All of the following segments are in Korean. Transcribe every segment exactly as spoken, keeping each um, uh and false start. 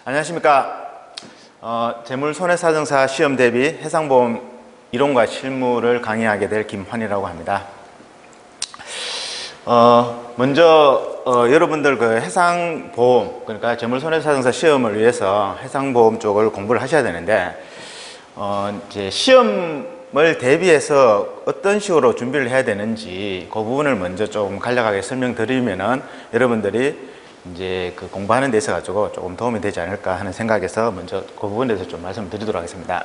안녕하십니까. 어, 재물손해사정사 시험 대비 해상보험 이론과 실무를 강의하게 될 김환이라고 합니다. 어, 먼저 어, 여러분들 그 해상보험, 그러니까 재물손해사정사 시험을 위해서 해상보험 쪽을 공부를 하셔야 되는데, 어, 이제 시험을 대비해서 어떤 식으로 준비를 해야 되는지 그 부분을 먼저 좀 간략하게 설명드리면은 여러분들이 이제 그 공부하는 데 있어 가지고 조금 도움이 되지 않을까 하는 생각에서 먼저 그 부분에 대해서 좀 말씀드리도록 하겠습니다.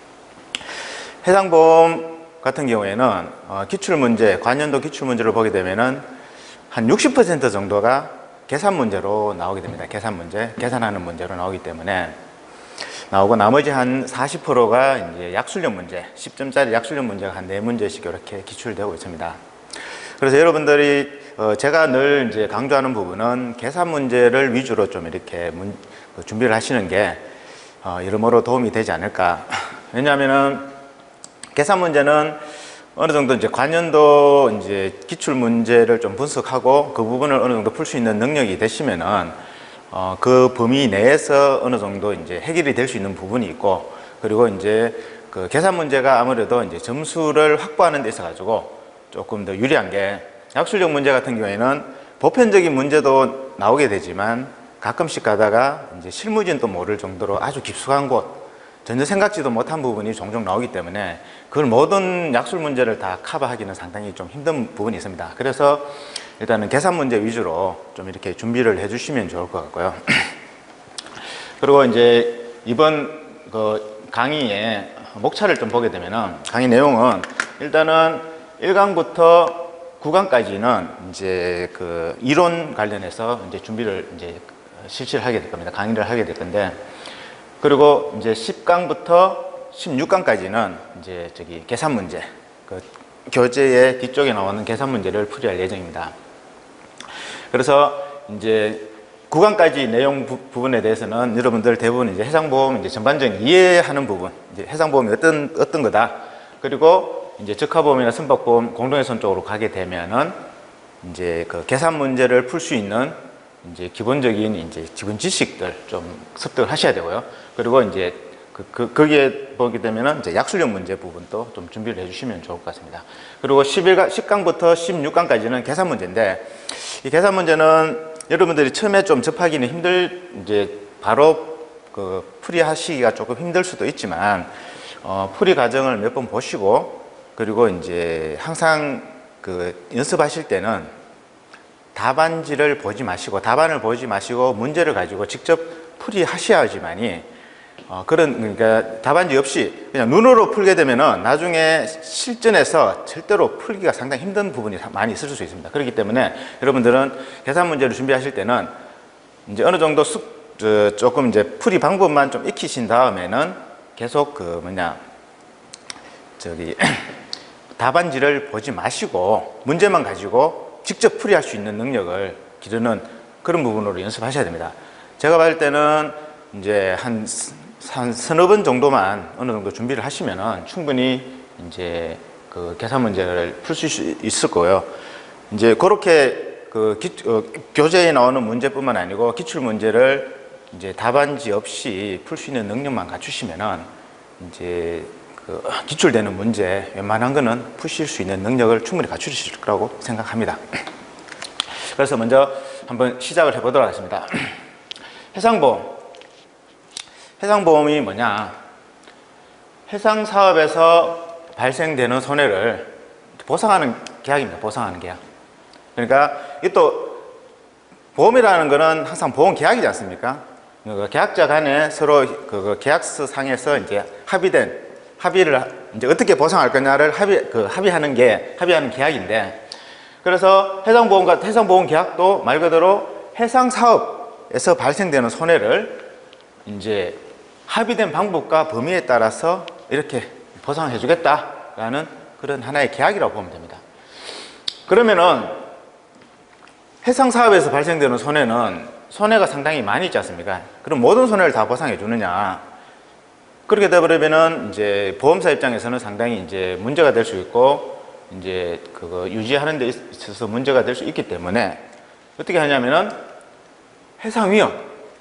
해상보험 같은 경우에는 어, 기출문제, 관연도 기출문제를 보게 되면은 한 육십 퍼센트 정도가 계산 문제로 나오게 됩니다. 계산 문제, 계산하는 문제로 나오기 때문에 나오고, 나머지 한 사십 퍼센트가 이제 약술력 문제, 십 점짜리 약술력 문제가 한 네 문제씩 이렇게 기출되고 있습니다. 그래서 여러분들이 어 제가 늘 이제 강조하는 부분은 계산 문제를 위주로 좀 이렇게 문, 그 준비를 하시는 게 어 여러모로 도움이 되지 않을까. 왜냐하면은 계산 문제는 어느 정도 이제 관연도 이제 기출 문제를 좀 분석하고 그 부분을 어느 정도 풀 수 있는 능력이 되시면은 어 그 범위 내에서 어느 정도 이제 해결이 될 수 있는 부분이 있고, 그리고 이제 그 계산 문제가 아무래도 이제 점수를 확보하는 데 있어 가지고 조금 더 유리한 게, 약술력 문제 같은 경우에는 보편적인 문제도 나오게 되지만 가끔씩 가다가 이제 실무진도 모를 정도로 아주 깊숙한 곳, 전혀 생각지도 못한 부분이 종종 나오기 때문에 그걸 모든 약술 문제를 다 커버하기는 상당히 좀 힘든 부분이 있습니다. 그래서 일단은 계산 문제 위주로 좀 이렇게 준비를 해 주시면 좋을 것 같고요. 그리고 이제 이번 그 강의의 목차를 좀 보게 되면은, 강의 내용은 일단은 일 강부터 구 강까지는 이제 그 이론 관련해서 이제 준비를 이제 실시를 하게 될 겁니다. 강의를 하게 될 건데, 그리고 이제 십 강부터 십육 강까지는 이제 저기 계산 문제, 그 교재의 뒤쪽에 나오는 계산 문제를 풀이할 예정입니다. 그래서 이제 구 강까지 내용 부, 부분에 대해서는 여러분들 대부분 이제 해상보험 이제 전반적인 이해하는 부분, 이제 해상보험이 어떤 어떤 거다, 그리고 이제 적하보험이나 선박보험, 공동회선 쪽으로 가게 되면은 이제 그 계산 문제를 풀 수 있는 이제 기본적인 이제 기본 지식들 좀 습득을 하셔야 되고요. 그리고 이제 그, 그 거기에 보게 되면은 이제 약술력 문제 부분도 좀 준비를 해주시면 좋을 것 같습니다. 그리고 십일 강, 십 강부터 십육 강까지는 계산 문제인데, 이 계산 문제는 여러분들이 처음에 좀 접하기는 힘들, 이제 바로 그 풀이하시기가 조금 힘들 수도 있지만 어, 풀이 과정을 몇 번 보시고, 그리고 이제 항상 그 연습하실 때는 답안지를 보지 마시고, 답안을 보지 마시고 문제를 가지고 직접 풀이하셔야지만이 어 그런, 그러니까 답안지 없이 그냥 눈으로 풀게 되면은 나중에 실전에서 절대로 풀기가 상당히 힘든 부분이 많이 있을 수 있습니다. 그렇기 때문에 여러분들은 계산 문제를 준비하실 때는 이제 어느 정도 숙, 저, 조금 이제 풀이 방법만 좀 익히신 다음에는 계속 그 뭐냐 저기 답안지를 보지 마시고 문제만 가지고 직접 풀이할 수 있는 능력을 기르는 그런 부분으로 연습하셔야 됩니다. 제가 봤을 때는 이제 한, 한 서너 번 정도만 어느 정도 준비를 하시면은 충분히 이제 그 계산 문제를 풀 수 있을 거예요. 이제 그렇게 그 기, 어, 교재에 나오는 문제뿐만 아니고 기출 문제를 이제 답안지 없이 풀 수 있는 능력만 갖추시면은 이제 그 기출되는 문제 웬만한 거는 푸실 수 있는 능력을 충분히 갖추실 거라고 생각합니다. 그래서 먼저 한번 시작을 해보도록 하겠습니다. 해상보험. 해상보험이 뭐냐? 해상사업에서 발생되는 손해를 보상하는 계약입니다. 보상하는 계약. 그러니까 이 또 보험이라는 거는 항상 보험 계약이지 않습니까? 그 계약자 간에 서로 그 계약서 상에서 이제 합의된 합의를 이제 어떻게 보상할 거냐를 합의 그 합의하는 게 합의하는 계약인데, 그래서 해상보험과 해상보험 계약도 말 그대로 해상 사업에서 발생되는 손해를 이제 합의된 방법과 범위에 따라서 이렇게 보상해 주겠다라는 그런 하나의 계약이라고 보면 됩니다. 그러면은 해상 사업에서 발생되는 손해는 손해가 상당히 많이 있지 않습니까? 그럼 모든 손해를 다 보상해 주느냐? 그렇게 되버리면은 이제 보험사 입장에서는 상당히 이제 문제가 될 수 있고, 이제 그거 유지하는 데 있어서 문제가 될 수 있기 때문에 어떻게 하냐면은 해상 위험,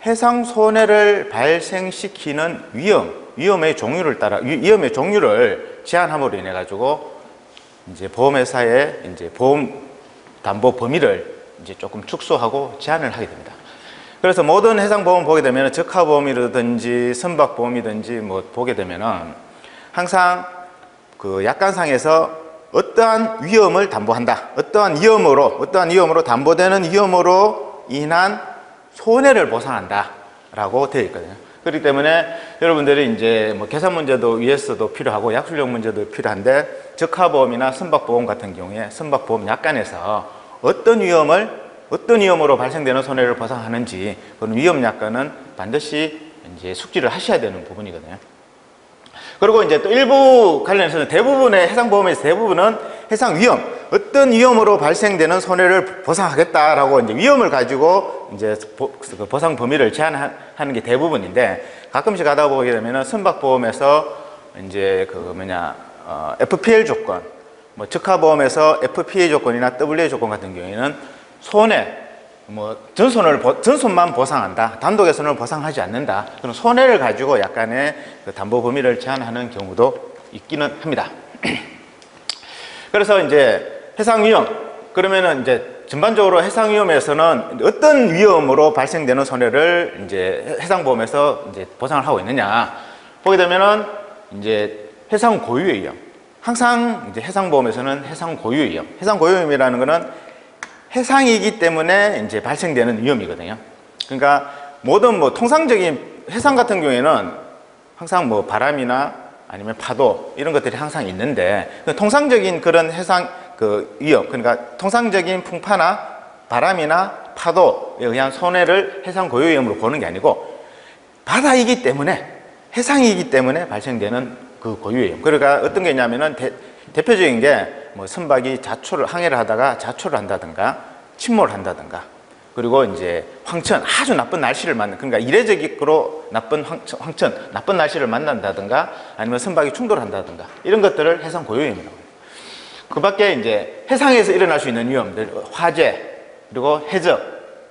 해상 손해를 발생시키는 위험, 위험의 종류를 따라 위험의 종류를 제한함으로 인해 가지고 이제 보험회사의 이제 보험 담보 범위를 이제 조금 축소하고 제한을 하게 됩니다. 그래서 모든 해상보험 보게 되면 적하보험이라든지 선박보험이든지 뭐 보게 되면은 항상 그 약관상에서 어떠한 위험을 담보한다. 어떠한 위험으로, 어떠한 위험으로 담보되는 위험으로 인한 손해를 보상한다. 라고 되어 있거든요. 그렇기 때문에 여러분들이 이제 뭐 계산 문제도 위에서도 필요하고 약술력 문제도 필요한데 적하보험이나 선박보험 같은 경우에 선박보험 약관에서 어떤 위험을 어떤 위험으로 발생되는 손해를 보상하는지 그런 위험 약관은 반드시 이제 숙지를 하셔야 되는 부분이거든요. 그리고 이제 또 일부 관련해서는 대부분의 해상보험에서 대부분은 해상 위험, 어떤 위험으로 발생되는 손해를 보상하겠다라고 이제 위험을 가지고 이제 보상 범위를 제한하는 게 대부분인데 가끔씩 가다 보게 되면은 선박보험에서 이제 그 뭐냐 어, 에프피엘 조건, 뭐 적하보험에서 에프피에이 조건이나 더블유에이 조건 같은 경우에는 손해, 뭐 전손을 전손만 보상한다, 단독의 손해를 보상하지 않는다. 그런 손해를 가지고 약간의 그 담보 범위를 제한하는 경우도 있기는 합니다. 그래서 이제 해상 위험 그러면은 이제 전반적으로 해상 위험에서는 어떤 위험으로 발생되는 손해를 이제 해상보험에서 이제 보상을 하고 있느냐 보게 되면은 이제 해상 고유의 위험. 항상 이제 해상보험에서는 해상 고유의 위험. 해상 고유의 위험이라는 거는 해상이기 때문에 이제 발생되는 위험이거든요. 그러니까 모든 뭐 통상적인 해상 같은 경우에는 항상 뭐 바람이나 아니면 파도 이런 것들이 항상 있는데 통상적인 그런 해상 그 위험, 그러니까 통상적인 풍파나 바람이나 파도에 의한 손해를 해상 고유 위험으로 보는 게 아니고 바다이기 때문에 해상이기 때문에 발생되는 그 고유 위험. 그러니까 어떤 게 있냐면은 대, 대표적인 게 뭐 선박이 자초를 항해를 하다가 자초를 한다든가 침몰을 한다든가 그리고 이제 황천 아주 나쁜 날씨를 만나 그러니까 이례적으로 나쁜 황천, 황천 나쁜 날씨를 만난다든가 아니면 선박이 충돌한다든가 이런 것들을 해상 고유 위험이라고 해요. 그 밖에 이제 해상에서 일어날 수 있는 위험들 화재 그리고 해적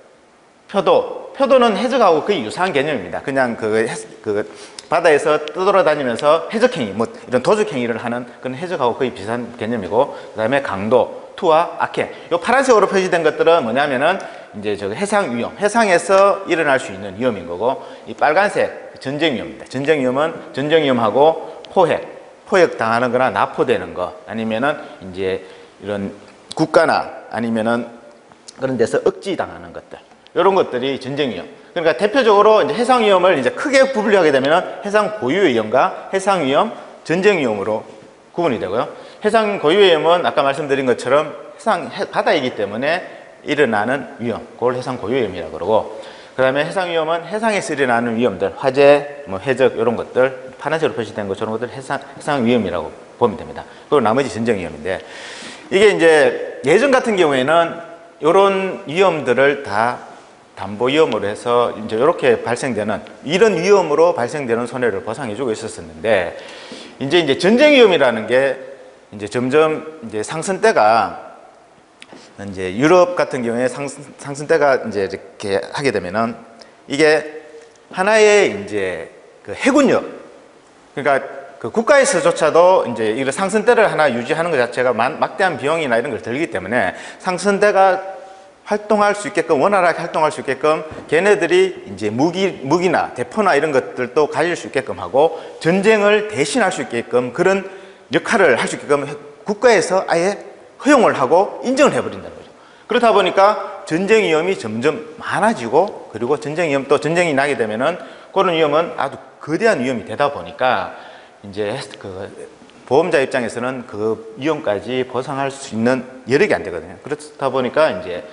표도 표도는 해적하고 거의 유사한 개념입니다. 그냥 그, 그 바다에서 떠돌아다니면서 해적행위, 뭐 이런 도적행위를 하는 그런 해적하고 거의 비슷한 개념이고, 그 다음에 강도, 투와 악행. 이 파란색으로 표시된 것들은 뭐냐면은 이제 저 해상 위험, 해상에서 일어날 수 있는 위험인 거고, 이 빨간색 전쟁 위험입니다. 전쟁 위험은 전쟁 위험하고 포획, 포획 당하는 거나 납포되는 거, 아니면은 이제 이런 국가나 아니면은 그런 데서 억지 당하는 것들. 이런 것들이 전쟁 위험. 그러니까 대표적으로 이제 해상 위험을 이제 크게 분류하게 되면 해상 고유 위험과 해상 위험, 전쟁 위험으로 구분이 되고요. 해상 고유 위험은 아까 말씀드린 것처럼 해상 바다이기 때문에 일어나는 위험, 그걸 해상 고유 위험이라고 그러고, 그 다음에 해상 위험은 해상에서 일어나는 위험들, 화재, 뭐 해적 이런 것들, 파란색으로 표시된 것처럼 것들 해상 해상 위험이라고 보면 됩니다. 그리고 나머지 전쟁 위험인데, 이게 이제 예전 같은 경우에는 이런 위험들을 다 담보 위험으로 해서 이제 이렇게 발생되는 이런 위험으로 발생되는 손해를 보상해주고 있었었는데, 이제 이제 전쟁 위험이라는 게 이제 점점 이제 상승대가 이제 유럽 같은 경우에 상승, 상승대가 이제 이렇게 하게 되면은 이게 하나의 이제 그 해군력, 그러니까 그 국가에서조차도 이제 이런 상승대를 하나 유지하는 것 자체가 막대한 비용이나 이런 걸 들기 때문에 상승대가 활동할 수 있게끔, 원활하게 활동할 수 있게끔 걔네들이 이제 무기, 무기나 대포나 이런 것들도 가질 수 있게끔 하고 전쟁을 대신할 수 있게끔 그런 역할을 할 수 있게끔 국가에서 아예 허용을 하고 인정을 해버린다는 거죠. 그렇다 보니까 전쟁 위험이 점점 많아지고, 그리고 전쟁 위험 또 전쟁이 나게 되면은 그런 위험은 아주 거대한 위험이 되다 보니까 이제 그 보험자 입장에서는 그 위험까지 보상할 수 있는 여력이 안 되거든요. 그렇다 보니까 이제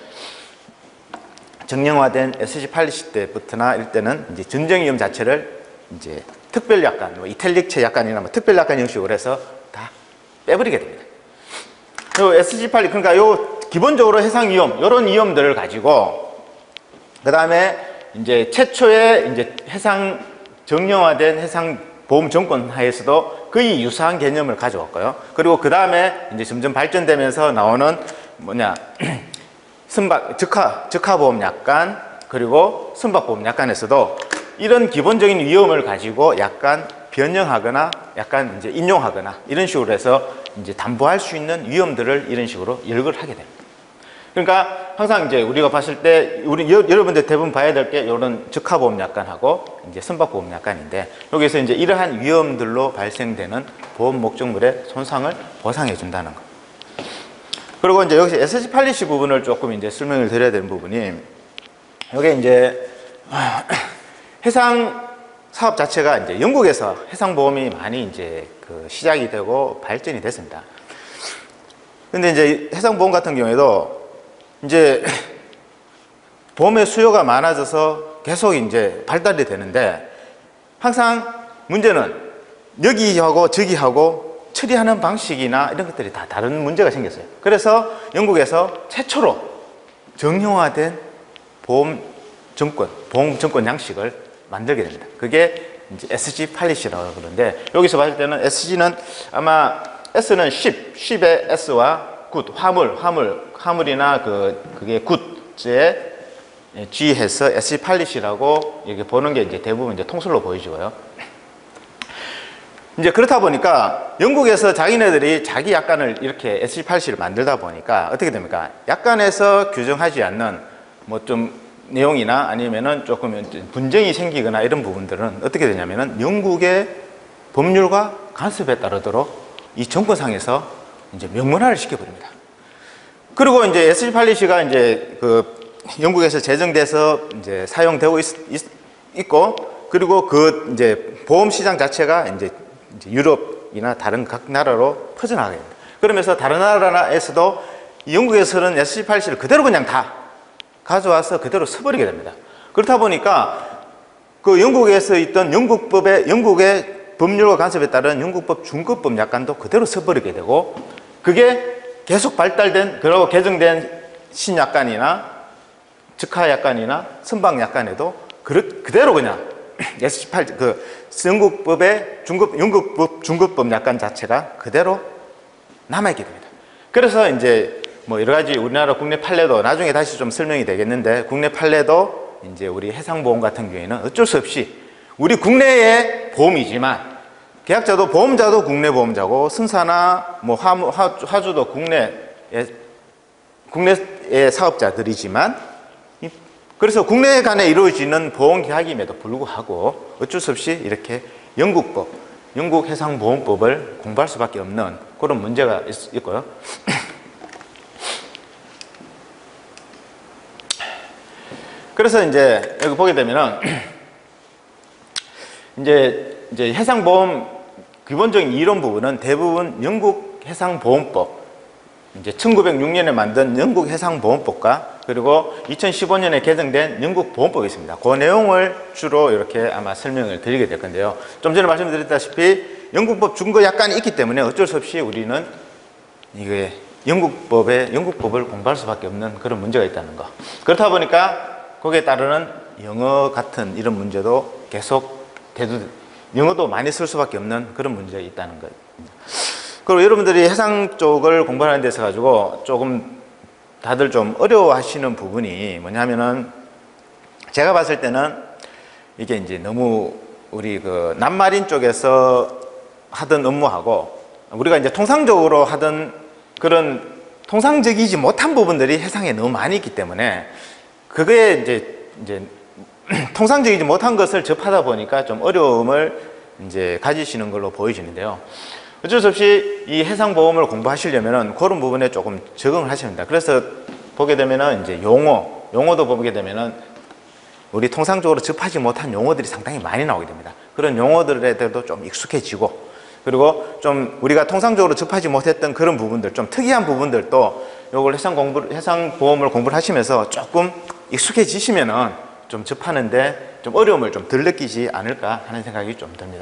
정형화된 에스지 팔십 때부터나 이럴 때는 이제 전쟁 위험 자체를 이제 특별 약관, 뭐 이탈릭체 약관이나 뭐 특별 약관 형식으로 해서 다 빼버리게 됩니다. 요 에스지 팔십, 그러니까 요 기본적으로 해상 위험, 이런 위험들을 가지고, 그 다음에 이제 최초의 이제 해상 정형화된 해상 보험 정권 하에서도 거의 유사한 개념을 가져왔고요. 그리고 그 다음에 이제 점점 발전되면서 나오는 뭐냐, 선박, 적하, 적하보험 약관, 그리고 선박보험 약관에서도 이런 기본적인 위험을 가지고 약간 변형하거나 약간 이제 인용하거나 이런 식으로 해서 이제 담보할 수 있는 위험들을 이런 식으로 열거를 하게 됩니다. 그러니까 항상 이제 우리가 봤을 때 우리 여, 여러분들 대부분 봐야 될 게 이런 적하보험 약관하고 이제 선박보험 약관인데 여기서 이제 이러한 위험들로 발생되는 보험 목적물의 손상을 보상해 준다는 거. 그리고 이제 여기서 에스지 팔리시 부분을 조금 이제 설명을 드려야 되는 부분이 여기 이제 해상 사업 자체가 이제 영국에서 해상보험이 많이 이제 그 시작이 되고 발전이 됐습니다. 근데 이제 해상보험 같은 경우에도 이제 보험의 수요가 많아져서 계속 이제 발달이 되는데 항상 문제는 여기하고 저기하고 처리하는 방식이나 이런 것들이 다 다른 문제가 생겼어요. 그래서 영국에서 최초로 정형화된 보험 증권, 보험 증권 양식을 만들게 됩니다. 그게 이제 에스지 팔리시라고 그러는데 여기서 봤을 때는 에스지는 아마 S는 ship, ship의 S와 good, 화물, 화물, 화물이나 그 그게 good에 G해서 에스지 팔리시라고 이렇게 보는 게 이제 대부분 이제 통술로 보이고요. 이제 그렇다 보니까 영국에서 자기네들이 자기 약관을 이렇게 에스지 팔리시를 만들다 보니까 어떻게 됩니까? 약관에서 규정하지 않는 뭐 좀 내용이나 아니면은 조금 분쟁이 생기거나 이런 부분들은 어떻게 되냐면은 영국의 법률과 간섭에 따르도록 이 정권상에서 이제 명문화를 시켜버립니다. 그리고 이제 에스지 팔리시가 이제 그 영국에서 제정돼서 이제 사용되고 있, 있, 있고 그리고 그 이제 보험 시장 자체가 이제, 이제 유럽이나 다른 각 나라로 퍼져나가게 됩니다. 그러면서 다른 나라에서도 영국에서는 에스지 팔리시를 그대로 그냥 다 가져와서 그대로 써버리게 됩니다. 그렇다 보니까 그 영국에서 있던 영국법의 영국의 법률과 간섭에 따른 영국법 중급법 약관도 그대로 써버리게 되고 그게 계속 발달된 그리고 개정된 신약관이나 즉하 약관이나 선박 약관에도 그대로 그냥 에스지 팔 그 영국법의 중급 영국법 중급법 약관 자체가 그대로 남아있게 됩니다. 그래서 이제 뭐 여러 가지 우리나라 국내 판례도 나중에 다시 좀 설명이 되겠는데 국내 판례도 이제 우리 해상보험 같은 경우에는 어쩔 수 없이 우리 국내의 보험이지만 계약자도 보험자도 국내 보험자고 승사나 뭐 화무, 화주도 국내의 국내의 사업자들이지만 그래서 국내 간에 이루어지는 보험 계약임에도 불구하고 어쩔 수 없이 이렇게 영국법, 영국 해상보험법을 공부할 수밖에 없는 그런 문제가 있, 있고요. 그래서 이제 여기 보게 되면은 이제 이제 해상보험 기본적인 이론 부분은 대부분 영국 해상보험법 이제 천구백육 년에 만든 영국 해상보험법과 그리고 이천십오 년에 개정된 영국 보험법이 있습니다. 그 내용을 주로 이렇게 아마 설명을 드리게 될 건데요. 좀 전에 말씀드렸다시피 영국법 준거 약관이 있기 때문에 어쩔 수 없이 우리는 이게 영국법에 영국법을 공부할 수밖에 없는 그런 문제가 있다는 거. 그렇다 보니까 거기에 따르는 영어 같은 이런 문제도 계속 대두, 영어도 많이 쓸 수밖에 없는 그런 문제가 있다는 거예요. 그리고 여러분들이 해상 쪽을 공부하는 데서 가지고 조금 다들 좀 어려워하시는 부분이 뭐냐면은 제가 봤을 때는 이게 이제 너무 우리 그 남마린 쪽에서 하던 업무하고 우리가 이제 통상적으로 하던 그런 통상적이지 못한 부분들이 해상에 너무 많이 있기 때문에 그게 이제, 이제, 통상적이지 못한 것을 접하다 보니까 좀 어려움을 이제 가지시는 걸로 보이시는데요. 어쩔 수 없이 이 해상보험을 공부하시려면은 그런 부분에 조금 적응을 하셔야 합니다. 그래서 보게 되면은 이제 용어, 용어도 보게 되면은 우리 통상적으로 접하지 못한 용어들이 상당히 많이 나오게 됩니다. 그런 용어들에 대해서도 좀 익숙해지고 그리고 좀 우리가 통상적으로 접하지 못했던 그런 부분들, 좀 특이한 부분들도 요걸 해상 공부, 해상보험을 공부를 하시면서 조금 익숙해지시면은 좀 접하는데 좀 어려움을 좀 덜 느끼지 않을까 하는 생각이 좀 듭니다.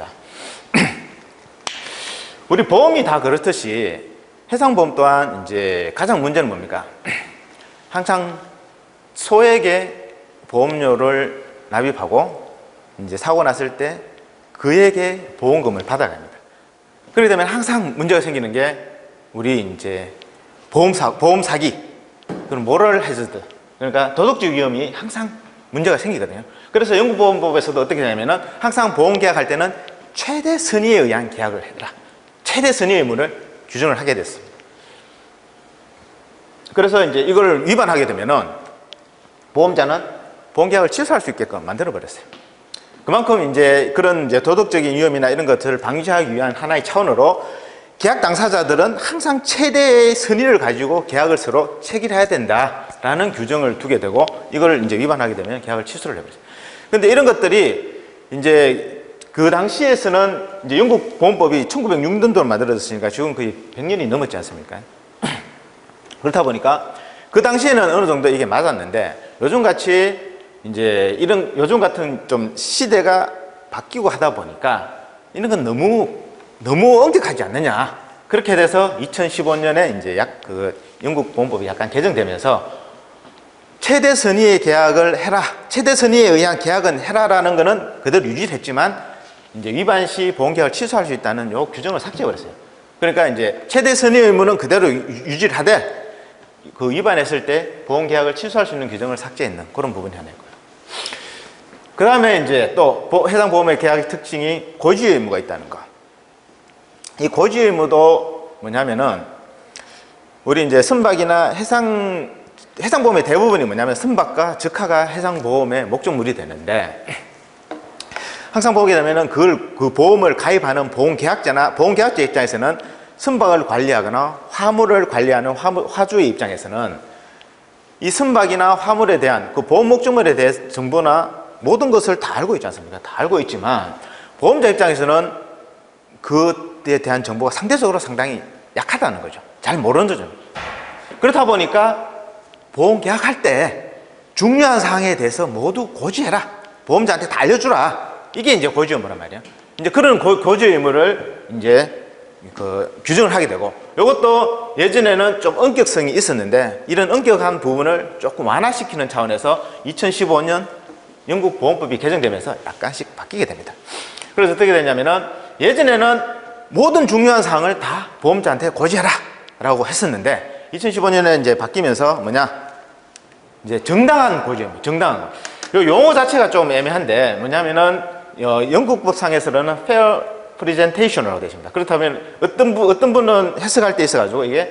우리 보험이 다 그렇듯이 해상보험 또한 이제 가장 문제는 뭡니까? 항상 소액의 보험료를 납입하고 이제 사고 났을 때 그에게 보험금을 받아갑니다. 그렇게 되면 항상 문제가 생기는 게 우리 이제 보험 사, 보험 사기, 그런 모럴 해저드, 그러니까 도덕적 위험이 항상 문제가 생기거든요. 그래서 영국보험법에서도 어떻게 되냐면은 항상 보험계약할 때는 최대 선의에 의한 계약을 해라. 최대 선의 의무를 규정을 하게 됐습니다. 그래서 이제 이걸 위반하게 되면은 보험자는 보험계약을 취소할 수 있게끔 만들어 버렸어요. 그만큼 이제 그런 이제 도덕적인 위험이나 이런 것들을 방지하기 위한 하나의 차원으로 계약 당사자들은 항상 최대의 선의를 가지고 계약을 서로 체결해야 된다라는 규정을 두게 되고 이걸 이제 위반하게 되면 계약을 취소를 해버렸어요. 그런데 이런 것들이 이제 그 당시에서는 이제 영국 보험법이 천구백육 년도로 만들어졌으니까 지금 거의 백 년이 넘었지 않습니까? 그렇다 보니까 그 당시에는 어느 정도 이게 맞았는데 요즘 같이 이제 이런 요즘 같은 좀 시대가 바뀌고 하다 보니까 이런 건 너무 너무 엄격하지 않느냐. 그렇게 돼서 이천십오 년에 이제 약 그 영국 보험법이 약간 개정되면서 최대 선의의 계약을 해라. 최대 선의에 의한 계약은 해라라는 거는 그대로 유지했지만 이제 위반 시 보험계약을 취소할 수 있다는 요 규정을 삭제해버렸어요. 그러니까 이제 최대 선의 의무는 그대로 유지를 하되 그 위반했을 때 보험계약을 취소할 수 있는 규정을 삭제했는 그런 부분이 하나일 거예요. 그 다음에 이제 또 해당 보험의 계약의 특징이 고지의 의무가 있다는 거. 이 고지의 의무도 뭐냐면은 우리 이제 선박이나 해상 해상보험의 대부분이 뭐냐면 선박과 적하가 해상보험의 목적물이 되는데 항상 보게 되면은 그걸 그 보험을 가입하는 보험계약자나 보험계약자 입장에서는 선박을 관리하거나 화물을 관리하는 화물, 화주의 입장에서는 이 선박이나 화물에 대한 그 보험 목적물에 대한 정보나 모든 것을 다 알고 있지 않습니까? 다 알고 있지만 보험자 입장에서는 그에 대한 정보가 상대적으로 상당히 약하다는 거죠. 잘 모르는 거죠. 그렇다 보니까 보험 계약할 때 중요한 사항에 대해서 모두 고지해라. 보험자한테 다 알려주라. 이게 이제 고지 의무란 말이에요. 이제 그런 고, 고지 의무를 이제 그 규정을 하게 되고 이것도 예전에는 좀 엄격성이 있었는데 이런 엄격한 부분을 조금 완화시키는 차원에서 이천십오 년 영국 보험법이 개정되면서 약간씩 바뀌게 됩니다. 그래서 어떻게 되냐면은 예전에는 모든 중요한 사항을 다 보험자한테 고지해라 라고 했었는데 이천십오 년에 이제 바뀌면서 뭐냐 이제 정당한 고지 의무, 정당한 거. 요 용어 자체가 좀 애매한데 뭐냐면은 어, 영국법상에서는 fair presentation이라고 되어 있습니다. 그렇다면 어떤 분, 어떤 분은 해석할 때 있어가지고 이게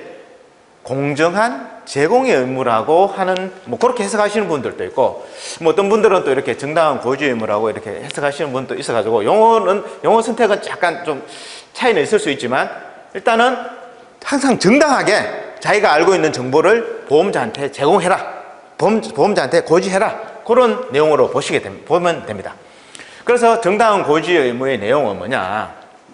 공정한 제공의 의무라고 하는 뭐 그렇게 해석하시는 분들도 있고 뭐 어떤 분들은 또 이렇게 정당한 고지 의무라고 이렇게 해석하시는 분도 있어가지고 용어는 용어 선택은 약간 좀 차이는 있을 수 있지만 일단은 항상 정당하게 자기가 알고 있는 정보를 보험자한테 제공해라. 보험, 보험자한테 고지해라. 그런 내용으로 보시게 됩니다. 보면 됩니다. 그래서 정당한 고지 의무의 내용은 뭐냐?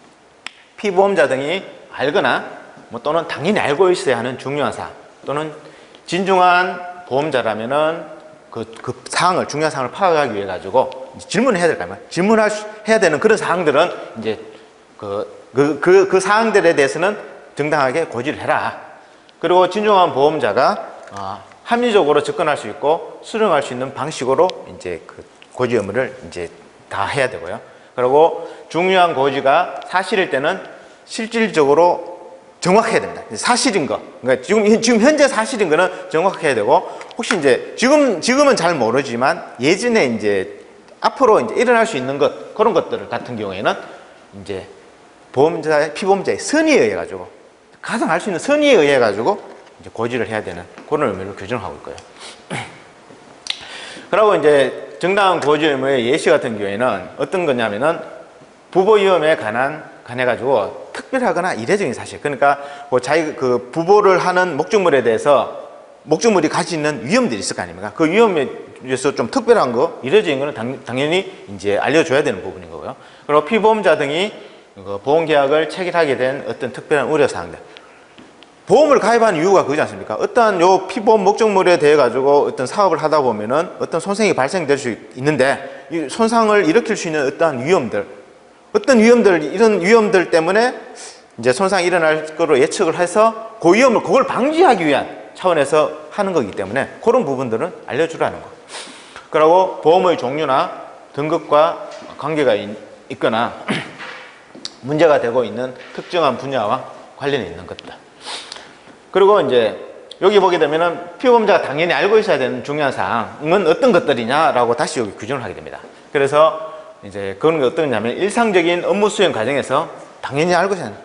피보험자 등이 알거나 뭐 또는 당연히 알고 있어야 하는 중요한 사항 또는 진중한 보험자라면은 그, 그 사항을 중요한 사항을 파악하기 위해 가지고 질문을 해야 될까요? 질문할 해야 되는 그런 사항들은 이제 그, 그, 그, 그 사항들에 대해서는 정당하게 고지를 해라. 그리고 진중한 보험자가 어, 합리적으로 접근할 수 있고 수령할 수 있는 방식으로 이제 그 고지 의무를 이제 다 해야 되고요. 그리고 중요한 고지가 사실일 때는 실질적으로 정확해야 됩니다. 사실인 거. 그러니까 지금, 지금 현재 사실인 거는 정확해야 되고, 혹시 이제 지금, 지금은 잘 모르지만 예전에 이제 앞으로 이제 일어날 수 있는 것, 그런 것들 같은 경우에는 이제 보험자, 피보험자의 선의에 의해 가지고, 가장 알 수 있는 선의에 의해 가지고 이제 고지를 해야 되는 그런 의미를 규정하고 있고요. 그리고 이제 정당한 고지 의무의 예시 같은 경우에는 어떤 거냐면은 부보 위험에 관한 관해 가지고 특별하거나 이례적인 사실, 그러니까 뭐 자기 그 부보를 하는 목적물에 대해서 목적물이 가지고 있는 위험들이 있을 거 아닙니까? 그 위험에 대해서 좀 특별한 거, 이례적인 거는 당, 당연히 이제 알려줘야 되는 부분인 거고요. 그리고 피보험자 등이 그 보험계약을 체결하게 된 어떤 특별한 우려사항들, 보험을 가입한 이유가 그거지 않습니까? 어떠한 요 피보험 목적물에 대해 가지고 어떤 사업을 하다 보면은 어떤 손상이 발생될 수 있는데 이 손상을 일으킬 수 있는 어떠한 위험들, 어떤 위험들, 이런 위험들 때문에 이제 손상이 일어날 거로 예측을 해서 그 위험을, 그걸 방지하기 위한 차원에서 하는 거기 때문에 그런 부분들은 알려주라는 거. 그리고 보험의 종류나 등급과 관계가 있거나 문제가 되고 있는 특정한 분야와 관련이 있는 것들. 그리고 이제 여기 보게 되면은 피고범자가 당연히 알고 있어야 되는 중요한 사항은 어떤 것들이냐라고 다시 여기 규정을 하게 됩니다. 그래서 이제 그런 게 어떤 거냐면 일상적인 업무 수행 과정에서 당연히 알고 있어야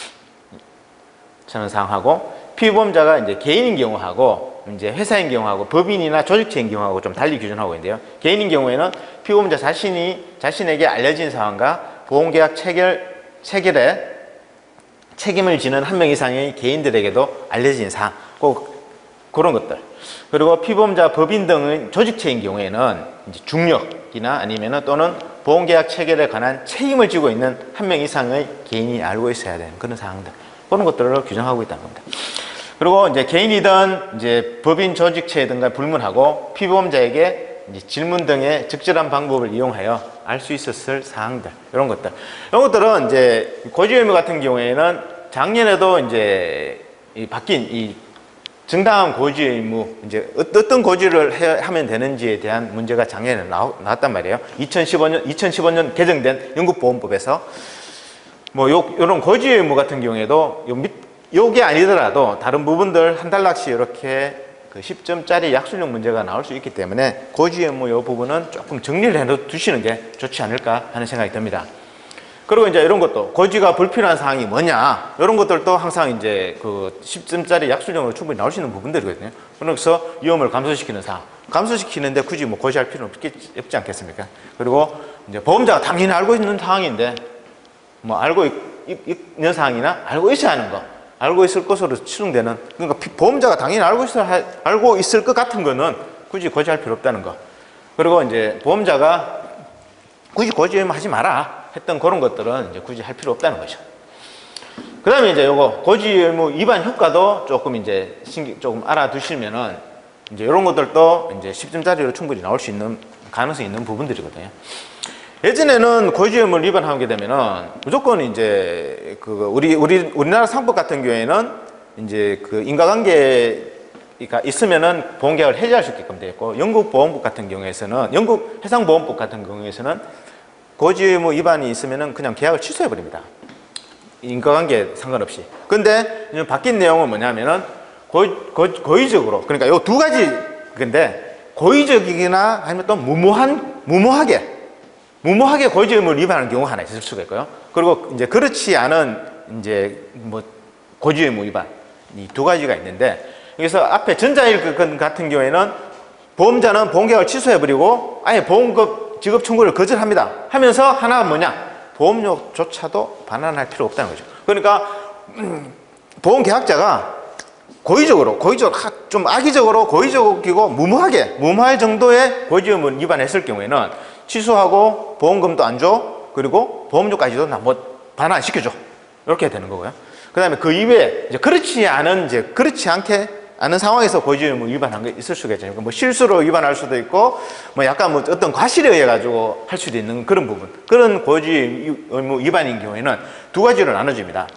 하는 사항하고 피고범자가 이제 개인인 경우하고 이제 회사인 경우하고 법인이나 조직체인 경우하고 좀 달리 규정하고 있는데요. 개인인 경우에는 피고범자 자신이 자신에게 알려진 사항과 보험계약 체결 체결에 책임을 지는 한 명 이상의 개인들에게도 알려진 사항, 꼭 그런 것들. 그리고 피보험자, 법인 등의 조직체인 경우에는 이제 중력이나 아니면은 또는 보험계약 체결에 관한 책임을 지고 있는 한 명 이상의 개인이 알고 있어야 되는 그런 사항들, 그런 것들을 규정하고 있다는 겁니다. 그리고 이제 개인이든 이제 법인 조직체 등과 불문하고 피보험자에게 이제 질문 등의 적절한 방법을 이용하여 알 수 있었을 사항들, 이런 것들. 이런 것들은 이제 고지 의무 같은 경우에는 작년에도 이제 이 바뀐 이 정당한 고지 의무, 이제 어떤 고지를 해, 하면 되는지에 대한 문제가 작년에 나오, 나왔단 말이에요. 이천십오 년, 이천십오 년 개정된 영국보험법에서 뭐 요, 요런 고지 의무 같은 경우에도 요 밑, 요게 아니더라도 다른 부분들 한 단락씩 이렇게 그 십 점짜리 약술력 문제가 나올 수 있기 때문에 고지 의무 요 부분은 조금 정리를 해 두시는 게 좋지 않을까 하는 생각이 듭니다. 그리고 이제 이런 것도 고지가 불필요한 사항이 뭐냐, 이런 것들도 항상 이제 그 십 점짜리 약술력으로 충분히 나올 수 있는 부분들이거든요. 그래서 위험을 감소시키는 사항, 감소시키는데 굳이 뭐 고지할 필요는 없겠, 없지 않겠습니까? 그리고 이제 보험자가 당연히 알고 있는 사항인데 뭐 알고 있, 있는 사항이나 알고 있어야 하는 거, 알고 있을 것으로 추정되는, 그러니까 보험자가 당연히 알고 있을, 알고 있을 것 같은 거는 굳이 고지할 필요 없다는 거. 그리고 이제 보험자가 굳이 고지 의무하지 마라 했던 그런 것들은 이제 굳이 할 필요 없다는 거죠. 그 다음에 이제 요거 고지 의무 위반 효과도 조금 이제 신기, 조금 알아두시면은 이제 이런 것들도 이제 십 점짜리로 충분히 나올 수 있는 가능성이 있는 부분들이거든요. 예전에는 고지 의무를 위반하게 되면은 무조건 이제 그 우리 우리 우리나라 상법 같은 경우에는 이제 그 인과관계가 있으면은 보험계약을 해지할 수 있게끔 되어 있고, 영국 보험법 같은 경우에서는 영국 해상보험법 같은 경우에서는 고지 의무 위반이 있으면은 그냥 계약을 취소해 버립니다. 인과관계 상관없이. 근데 바뀐 내용은 뭐냐면은 고의, 고, 고의적으로, 그러니까 요 두 가지 근데 고의적이거나 아니면 또 무모한 무모하게 무모하게 고지 의무를 위반하는 경우가 하나 있을 수가 있고요. 그리고 이제 그렇지 않은 이제 뭐 고지 의무 위반, 이 두 가지가 있는데, 여기서 앞에 전자일 같은 경우에는 보험자는 보험계약을 취소해버리고 아예 보험금 지급 청구를 거절합니다 하면서 하나가 뭐냐, 보험료조차도 반환할 필요 없다는 거죠. 그러니까 음, 보험계약자가 고의적으로, 고의적으로 좀 악의적으로 고의적이고 무모하게 무모할 정도의 고지 의무 위반했을 경우에는 취소하고 보험금도 안 줘, 그리고 보험료까지도 뭐 반환시켜줘, 이렇게 되는 거고요. 그 다음에 그 이외에 이제 그렇지 않은 이제 그렇지 않게 않은 상황에서 고지 의무 위반한 게 있을 수가 있죠. 뭐 실수로 위반할 수도 있고, 뭐 약간 뭐 어떤 과실에 의해 가지고 할 수도 있는 그런 부분, 그런 고지 의무 위반인 경우에는 두 가지로 나눠집니다.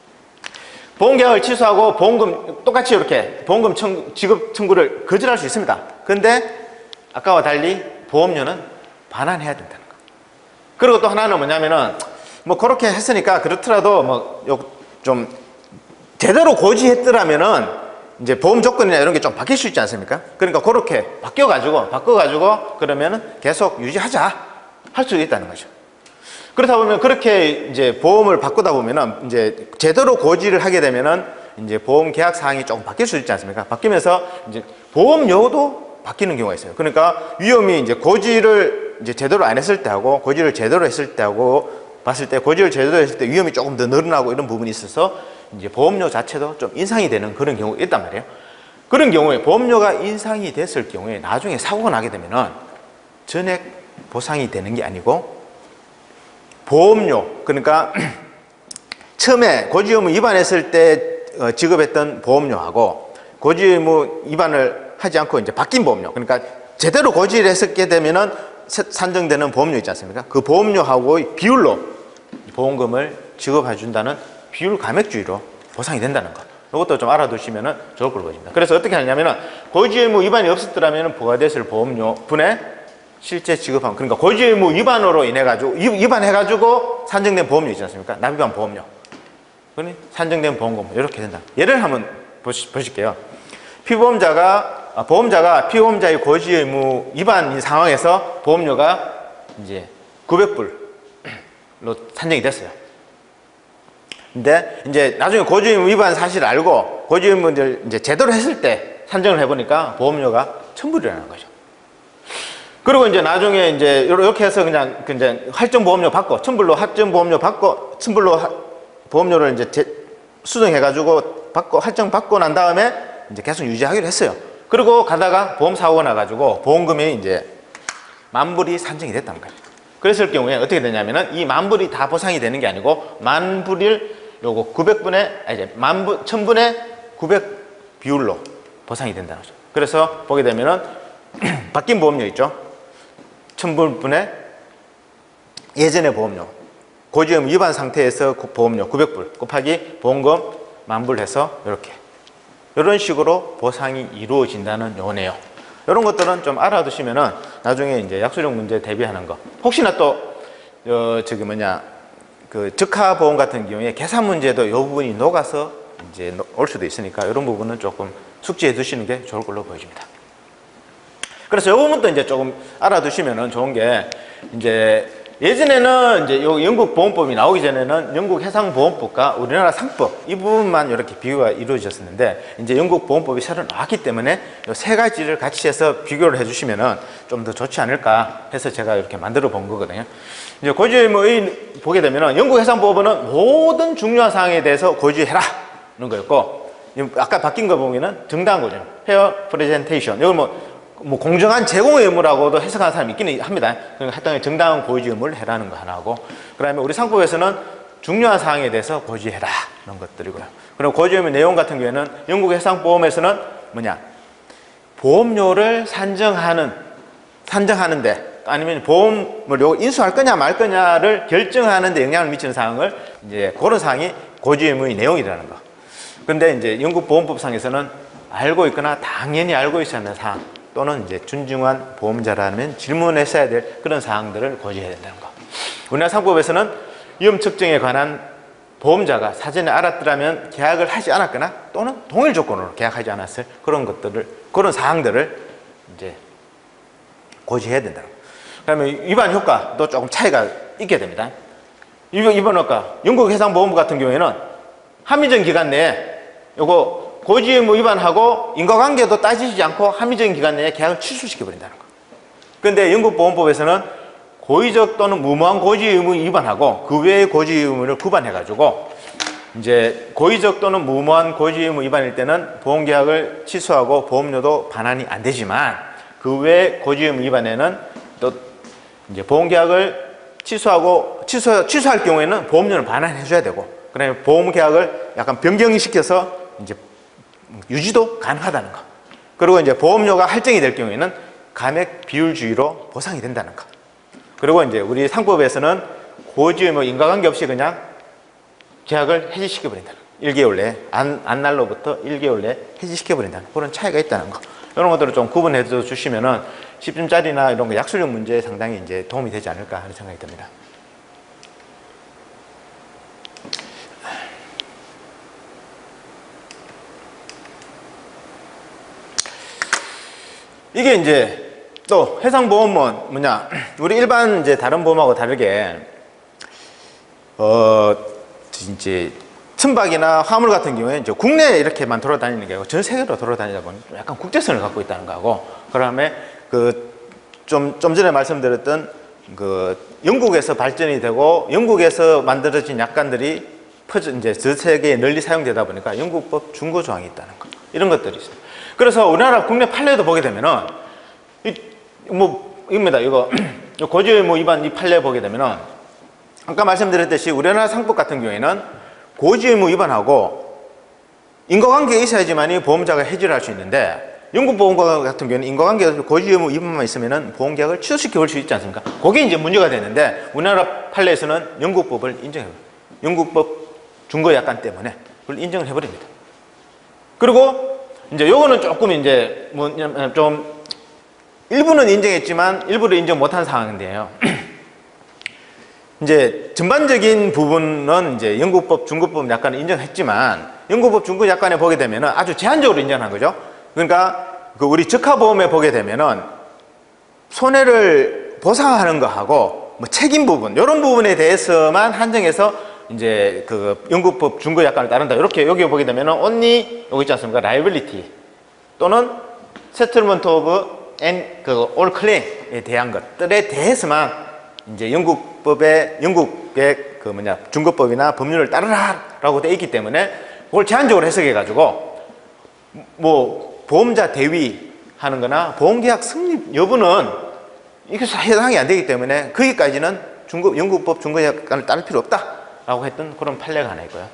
보험계약을 취소하고 보험금 똑같이 이렇게 보험금 청구, 지급 청구를 거절할 수 있습니다. 근데 아까와 달리 보험료는 반환해야 된다는 거. 그리고 또 하나는 뭐냐면은 뭐 그렇게 했으니까 그렇더라도 뭐 좀 제대로 고지했더라면은 이제 보험 조건이나 이런 게 좀 바뀔 수 있지 않습니까? 그러니까 그렇게 바뀌어가지고 바꿔가지고 그러면은 계속 유지하자 할 수 있다는 거죠. 그렇다 보면 그렇게 이제 보험을 바꾸다 보면은 이제 제대로 고지를 하게 되면은 이제 보험 계약 사항이 조금 바뀔 수 있지 않습니까? 바뀌면서 이제 보험료도 바뀌는 경우가 있어요. 그러니까 위험이 이제 고지를 이제 제대로 안 했을 때하고 고지를 제대로 했을 때하고 봤을 때, 고지를 제대로 했을 때 위험이 조금 더 늘어나고 이런 부분이 있어서 이제 보험료 자체도 좀 인상이 되는 그런 경우가 있단 말이에요. 그런 경우에 보험료가 인상이 됐을 경우에 나중에 사고가 나게 되면은 전액 보상이 되는 게 아니고 보험료, 그러니까 처음에 고지 의무 위반했을 때 지급했던 보험료하고 고지 의무 위반을 하지 않고 이제 바뀐 보험료, 그러니까 제대로 고지를 했게 되면은 산정되는 보험료 있지 않습니까? 그 보험료하고의 비율로 보험금을 지급해 준다는 비율 감액주의로 보상이 된다는 것, 이것도 좀 알아두시면 좋을 걸로 보입니다. 그래서 어떻게 하냐면은 고지 의무 위반이 없었더라면 부과됐을 보험료 분의 실제 지급한, 그러니까 고지 의무 위반으로 인해 가지고 위반해 가지고 산정된 보험료 있지 않습니까? 납입한 보험료, 그러니 산정된 보험금 이렇게 된다. 예를 한번 보시, 보실게요. 피보험자가, 아, 보험자가 피보험자의 고지 의무 위반 상황에서 보험료가 이제 구백 불로 산정이 됐어요. 근데 이제 나중에 고지 의무 위반 사실을 알고 고지 의무를 이제 제대로 했을 때 산정을 해보니까 보험료가 천 불이라는 거죠. 그리고 이제 나중에 이제 이렇게 해서 그냥 이제 할증 보험료 받고 천 불로 할증 보험료 받고 천 불로 하, 보험료를 이제 제, 수정해가지고 받고 할증 받고 난 다음에 이제 계속 유지하기로 했어요. 그리고 가다가 보험 사고가 나가지고 보험금이 이제 만 불이 산정이 됐다는 거예요. 그랬을 경우에 어떻게 되냐면은 이 만 불이 다 보상이 되는 게 아니고 만 불을 요거 구백 분의 아 이제 만 불 천 분의 구백 비율로 보상이 된다는 거죠. 그래서 보게 되면은 바뀐 보험료 있죠. 천 불분의 예전의 보험료 고지 의무 위반 상태에서 보험료 구백 불 곱하기 보험금 만 불 해서 이렇게 이런 식으로 보상이 이루어진다는 요네요. 이런 것들은 좀 알아두시면은 나중에 이제 약수령 문제 대비하는 거. 혹시나 또, 어, 저기 뭐냐, 그 즉하 보험 같은 경우에 계산 문제도 이 부분이 녹아서 이제 올 수도 있으니까 이런 부분은 조금 숙지해 두시는 게 좋을 걸로 보여집니다. 그래서 이 부분도 이제 조금 알아두시면은 좋은 게 이제 예전에는 이제 요 영국 보험법이 나오기 전에는 영국 해상보험법과 우리나라 상법 이 부분만 이렇게 비교가 이루어졌었는데 이제 영국 보험법이 새로 나왔기 때문에 요 세 가지를 같이 해서 비교를 해주시면은 좀 더 좋지 않을까 해서 제가 이렇게 만들어 본 거거든요. 이제 고지 의무의 보게 되면은 영국 해상보험은 모든 중요한 사항에 대해서 고지해라는 거였고 아까 바뀐 거 보면은 정당한 거죠. 페어 프레젠테이션 이걸 뭐 뭐 공정한 제공의 의무라고도 해석하는 사람이 있기는 합니다. 그러니까 하여튼 정당한 고지 의무를 해라는 거 하나고, 그다음에 우리 상법에서는 중요한 사항에 대해서 고지해라 이런 것들이고요. 그리고 고지 의무 내용 같은 경우에는 영국 해상보험에서는 뭐냐 보험료를 산정하는 산정하는데 아니면 보험을 요 인수할 거냐 말 거냐를 결정하는 데 영향을 미치는 사항을 이제 그런 사항이 고지 의무의 내용이라는 거. 근데 이제 영국 보험법상에서는 알고 있거나 당연히 알고 있어야 하는 사항 또는 이제 준중한 보험자라면 질문했어야 될 그런 사항들을 고지해야 된다는 거. 우리나라 상법에서는 위험 측정에 관한 보험자가 사전에 알았더라면 계약을 하지 않았거나 또는 동일 조건으로 계약하지 않았을 그런 것들을 그런 사항들을 이제 고지해야 된다는 거. 그다음에 위반 효과도 조금 차이가 있게 됩니다. 위반 효과 영국 해상보험부 같은 경우에는 합의전 기간 내에 요거 고지 의무 위반하고 인과관계도 따지지 않고 합의적인 기간 내에 계약을 취소시켜버린다는 거. 그런데 영국 보험법에서는 고의적 또는 무모한 고지 의무 위반하고 그 외의 고지 의무를 구반해가지고 이제 고의적 또는 무모한 고지 의무 위반일 때는 보험계약을 취소하고 보험료도 반환이 안 되지만 그 외의 고지 의무 위반에는 또 이제 보험계약을 취소하고 취소 취소할 경우에는 보험료를 반환해줘야 되고 그다음에 보험계약을 약간 변경시켜서 이제 유지도 가능하다는 거. 그리고 이제 보험료가 할증이 될 경우에는 감액 비율주의로 보상이 된다는 거. 그리고 이제 우리 상법에서는 고지 의무 인과관계 없이 그냥 계약을 해지시켜버린다는 거. 일 개월 내에 안, 안 날로부터 일 개월 내에 해지시켜버린다는 그런 차이가 있다는 거. 이런 것들을 좀 구분해 주시면은 십 점짜리나 이런 거 약수령 문제에 상당히 이제 도움이 되지 않을까 하는 생각이 듭니다. 이게 이제 또 해상보험은 뭐냐 우리 일반 이제 다른 보험하고 다르게 어 이제 선박이나 화물 같은 경우에 이제 국내에 이렇게만 돌아다니는 게 아니고 전 세계로 돌아다니다 보니 약간 국제성을 갖고 있다는 거하고 그다음에 그 좀 좀 전에 말씀드렸던 그 영국에서 발전이 되고 영국에서 만들어진 약관들이 퍼져 이제 전 세계에 널리 사용되다 보니까 영국법 준고 조항이 있다는 거 이런 것들이 있어요. 그래서 우리나라 국내 판례도 보게 되면은 이 뭐 입니다 이거 고지 의무 위반 이 판례 보게 되면은 아까 말씀드렸듯이 우리나라 상법 같은 경우에는 고지 의무 위반하고 인과관계가 있어야지만이 보험자가 해지를 할 수 있는데 영국 보험과 같은 경우는 인과관계가 고지 의무 위반만 있으면은 보험계약을 취소시켜 볼 수 있지 않습니까? 그게 이제 문제가 되는데 우리나라 판례에서는 영국법을 인정해요. 영국법 준거 약관 때문에 그걸 인정을 해버립니다. 그리고 이제 요거는 조금 이제 뭐 좀 일부는 인정했지만 일부를 인정 못한 상황인데요. 이제 전반적인 부분은 이제 영국법, 중국법 약관을 인정했지만 영국법, 중국 약관에 보게 되면은 아주 제한적으로 인정한 거죠. 그러니까 그 우리 적하보험에 보게 되면은 손해를 보상하는 거하고 뭐 책임 부분 이런 부분에 대해서만 한정해서 이제 그 영국법 준거 약관을 따른다. 이렇게 여기 보게 되면은 only 여기 있지 않습니까? liability 또는 settlement of and 그 all claim에 대한 것들에 대해서만 이제 영국법의 영국의 그 뭐냐 준거법이나 법률을 따르라라고 돼 있기 때문에 그걸 제한적으로 해석해 가지고 뭐 보험자 대위하는 거나 보험계약 성립 여부는 이게 해당이 안 되기 때문에 거기까지는 중거, 영국법 준거약관을 따를 필요 없다라고 했던 그런 판례가 하나 있고요.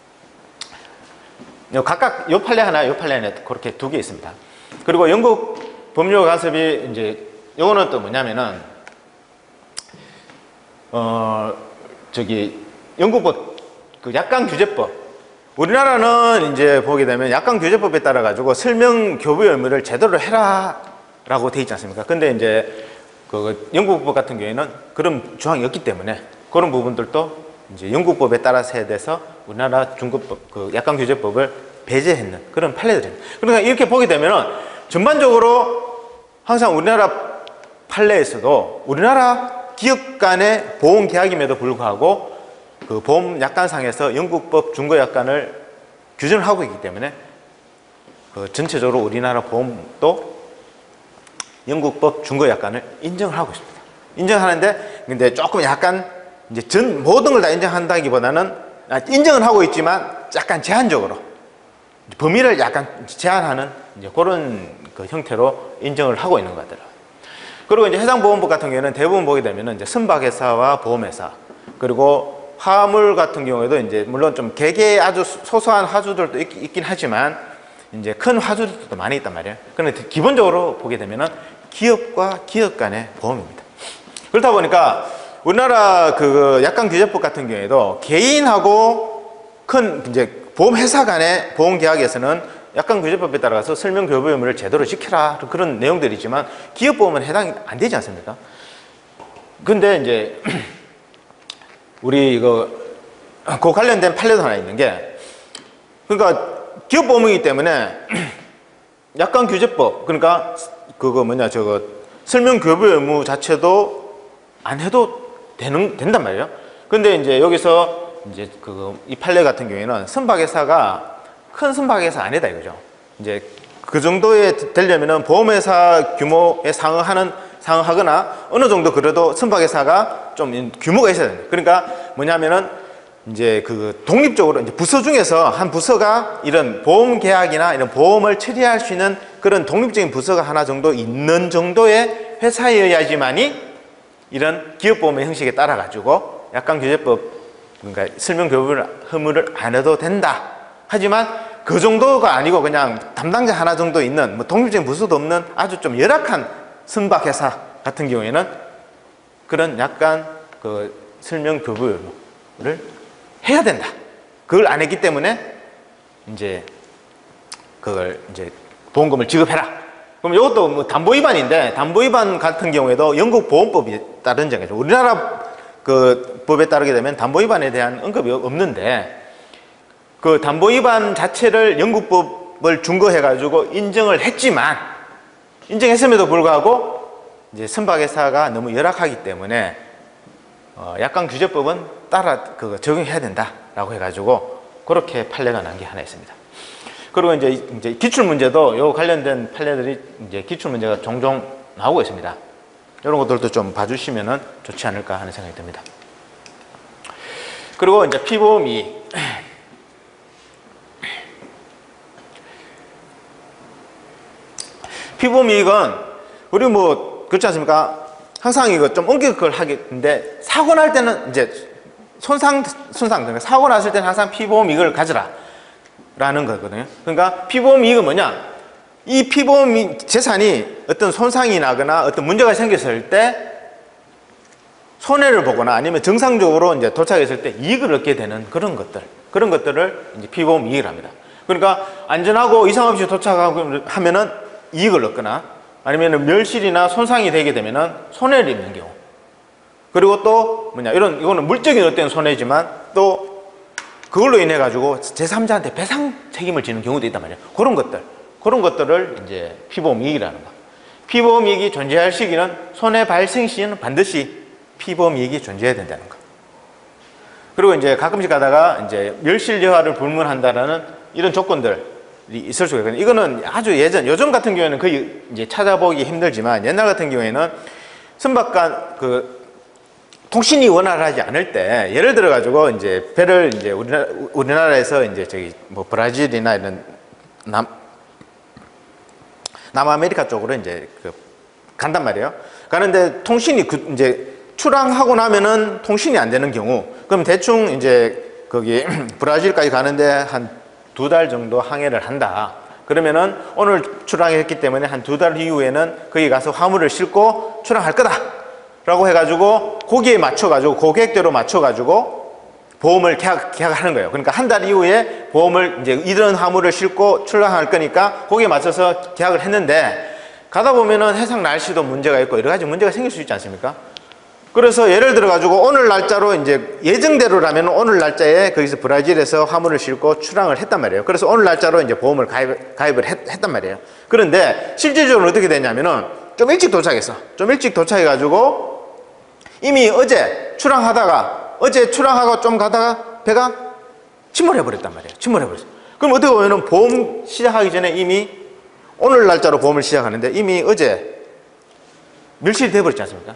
각각 요 판례 하나, 요 판례 하나 그렇게 두 개 있습니다. 그리고 영국 법률 간섭이 이제 요거는 또 뭐냐면은 어 저기 영국법 그 약관규제법 우리나라는 이제 보게 되면 약관규제법에 따라 가지고 설명 교부의 의무를 제대로 해라라고 돼 있지 않습니까? 근데 이제 그 영국법 같은 경우에는 그런 조항이 없기 때문에 그런 부분들도 이제 영국법에 따라서 해야 돼서 우리나라 중급법 그 약관규제법을 배제했는 그런 판례들입니다. 그러니까 이렇게 보게 되면은 전반적으로 항상 우리나라 판례에서도 우리나라 기업 간의 보험 계약임에도 불구하고 그 보험 약관상에서 영국법 준거 약관을 규정을 하고 있기 때문에 그 전체적으로 우리나라 보험도 영국법 준거 약관을 인정을 하고 있습니다. 인정하는데 근데 조금 약간 이제 전 모든 걸 다 인정한다기보다는 인정은 하고 있지만 약간 제한적으로 범위를 약간 제한하는 이제 그런 그 형태로 인정을 하고 있는 것 같더라고요. 그리고 이제 해상보험법 같은 경우에는 대부분 보게 되면은 이제 선박회사와 보험회사 그리고 화물 같은 경우에도 이제 물론 좀 개개 아주 소소한 화주들도 있, 있긴 하지만 이제 큰 화주들도 많이 있단 말이에요. 그런데 기본적으로 보게 되면은 기업과 기업 간의 보험입니다. 그렇다 보니까 우리나라 그 약관규제법 같은 경우에도 개인하고 큰 이제 보험회사 간의 보험계약에서는 약관규제법에 따라서 설명교부 의무를 제대로 지켜라 그런 내용들이지만 기업보험은 해당이 안 되지 않습니까? 근데 이제 우리 이거 그 관련된 판례도 하나 있는 게 그러니까 기업보험이기 때문에 약관규제법 그러니까 그거 뭐냐 저거 설명교부 의무 자체도 안 해도 되는 된단 말이에요. 근데 이제 여기서 이제 그 이 판례 같은 경우에는 선박회사가 큰 선박회사 아니다 이거죠. 이제 그 정도에 되려면은 보험회사 규모에 상응하는 상응하거나 어느 정도 그래도 선박회사가 좀 규모가 있어야 됩니다. 그러니까 뭐냐면은 이제 그 독립적으로 이제 부서 중에서 한 부서가 이런 보험 계약이나 이런 보험을 처리할 수 있는 그런 독립적인 부서가 하나 정도 있는 정도의 회사여야지만이 이런 기업보험의 형식에 따라 가지고 약관규제법 그러니까 설명교부 의무를 안 해도 된다. 하지만 그 정도가 아니고 그냥 담당자 하나 정도 있는 뭐 독립적인 부서도 없는 아주 좀 열악한 선박회사 같은 경우에는 그런 약간 그 설명교부 의무를 해야 된다. 그걸 안 했기 때문에 이제 그걸 이제 보험금을 지급해라. 그럼 이것도 뭐 담보 위반인데 담보 위반 같은 경우에도 영국 보험법이 따른 점이죠. 우리나라 그 법에 따르게 되면 담보 위반에 대한 언급이 없는데 그 담보 위반 자체를 영국법을 준거해 가지고 인정을 했지만 인정했음에도 불구하고 이제 선박회사가 너무 열악하기 때문에 어 약관규제법은 따라 그거 적용해야 된다라고 해가지고 그렇게 판례가 난 게 하나 있습니다. 그리고 이제 이제 기출 문제도 요 관련된 판례들이 이제 기출 문제가 종종 나오고 있습니다. 이런 것들도 좀 봐주시면은 좋지 않을까 하는 생각이 듭니다. 그리고 이제 피보험이 피보험 이익은 우리 뭐 그렇지 않습니까? 항상 이거 좀 엄격을 하겠는데 사고 날 때는 이제 손상 손상 그러니까 사고 났을 때는 항상 피보험 이익을 가져라 라는 거거든요. 그러니까 피보험 이익은 뭐냐? 이 피보험 재산이 어떤 손상이 나거나 어떤 문제가 생겼을 때 손해를 보거나 아니면 정상적으로 이제 도착했을 때 이익을 얻게 되는 그런 것들, 그런 것들을 이제 피보험 이익이랍니다. 그러니까 안전하고 이상 없이 도착하고 하면은 이익을 얻거나 아니면 멸실이나 손상이 되게 되면은 손해를 입는 경우. 그리고 또 뭐냐 이런 이거는 물적인 어떤 손해지만 또 그걸로 인해 가지고 제삼자한테 배상 책임을 지는 경우도 있단 말이에요. 그런 것들 그런 것들을 이제 피보험이익이라는 거. 피보험이익이 존재할 시기는 손해 발생 시에는 반드시 피보험이익이 존재해야 된다는 거. 그리고 이제 가끔씩 가다가 이제 멸실 여하를 불문한다라는 이런 조건들이 있을 수가 있거든요. 이거는 아주 예전, 요즘 같은 경우에는 거의 이제 찾아보기 힘들지만 옛날 같은 경우에는 선박간 그 통신이 원활하지 않을 때 예를 들어 가지고 이제 배를 이제 우리나라, 우리나라에서 이제 저기 뭐 브라질이나 이런 남 남아메리카 쪽으로 이제 그 간단 말이에요. 가는데 통신이 그 이제 출항하고 나면은 통신이 안 되는 경우, 그럼 대충 이제 거기 브라질까지 가는데 한 두 달 정도 항해를 한다. 그러면은 오늘 출항했기 때문에 한 두 달 이후에는 거기 가서 화물을 싣고 출항할 거다. 라고 해가지고 거기에 맞춰가지고 고객대로 맞춰가지고 보험을 계약, 계약하는 거예요. 그러니까 한 달 이후에 보험을 이제 이런 화물을 싣고 출항할 거니까 거기에 맞춰서 계약을 했는데 가다 보면은 해상 날씨도 문제가 있고 여러 가지 문제가 생길 수 있지 않습니까? 그래서 예를 들어 가지고 오늘 날짜로 이제 예정대로라면 오늘 날짜에 거기서 브라질에서 화물을 싣고 출항을 했단 말이에요. 그래서 오늘 날짜로 이제 보험을 가입, 가입을 했, 했단 말이에요. 그런데 실질적으로 어떻게 되냐면은 좀 일찍 도착했어. 좀 일찍 도착해 가지고 이미 어제 출항하다가 어제 출항하고 좀 가다가 배가 침몰해 버렸단 말이에요. 침몰해 버렸어. 그럼 어떻게 보면은 보험 시작하기 전에 이미 오늘 날짜로 보험을 시작하는데 이미 어제 멸실이 돼 버렸지 않습니까?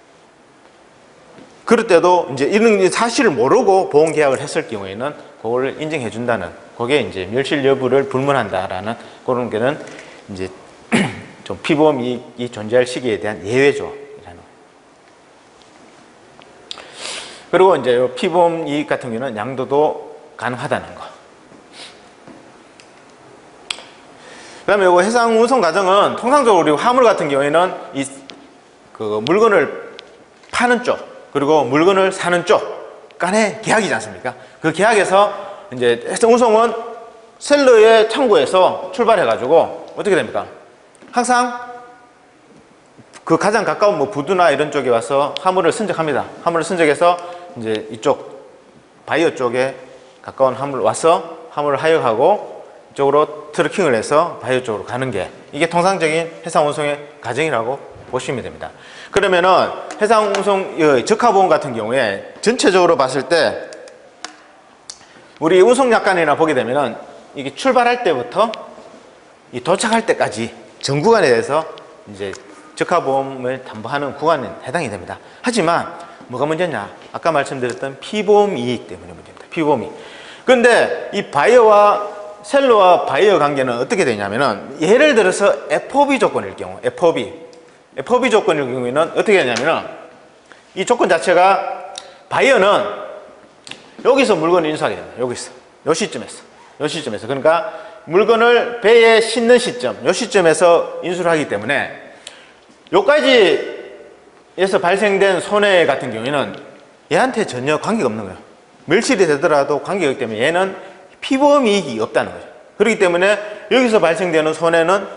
그럴 때도 이제 이런 사실을 모르고 보험 계약을 했을 경우에는 그걸 인정해 준다는, 그게 이제 멸실 여부를 불문한다라는 그런 게는 이제 좀 피보험이 존재할 시기에 대한 예외죠. 그리고 이제 피보험 이익 같은 경우는 양도도 가능하다는 거. 그 다음에 이거 해상 운송 과정은 통상적으로 우리 화물 같은 경우에는 이 그 물건을 파는 쪽 그리고 물건을 사는 쪽 간의 계약이지 않습니까? 그 계약에서 이제 해상 운송은 셀러의 창고에서 출발해 가지고 어떻게 됩니까? 항상 그 가장 가까운 뭐 부두나 이런 쪽에 와서 화물을 선적합니다. 화물을 선적해서 이제 이쪽 바이어 쪽에 가까운 화물 와서 화물을 하역하고 이쪽으로 트러킹을 해서 바이어 쪽으로 가는 게 이게 통상적인 해상 운송의 과정이라고 보시면 됩니다. 그러면은 해상 운송 적하보험 같은 경우에 전체적으로 봤을 때 우리 운송약관이나 보게 되면은 이게 출발할 때부터 이 도착할 때까지 전 구간에 대해서 이제 적하보험을 담보하는 구간에 해당이 됩니다. 하지만 뭐가 문제냐? 아까 말씀드렸던 피보험 이익 때문에 문제입니다. 피보험 이익. 그런데 이 바이어와 셀러와 바이어 관계는 어떻게 되냐면은 예를 들어서 에프오비 조건일 경우, 에프오비, 에프오비 조건일 경우에는 어떻게 되냐면은 이 조건 자체가 바이어는 여기서 물건을 인수하게 됩니다. 여기서, 요 시점에서, 요 시점에서. 그러니까 물건을 배에 싣는 시점, 요 시점에서 인수를 하기 때문에 요까지에서 발생된 손해 같은 경우에는 얘한테 전혀 관계가 없는 거예요. 멸실이 되더라도 관계가 없기 때문에 얘는 피보험 이익이 없다는 거죠. 그렇기 때문에 여기서 발생되는 손해는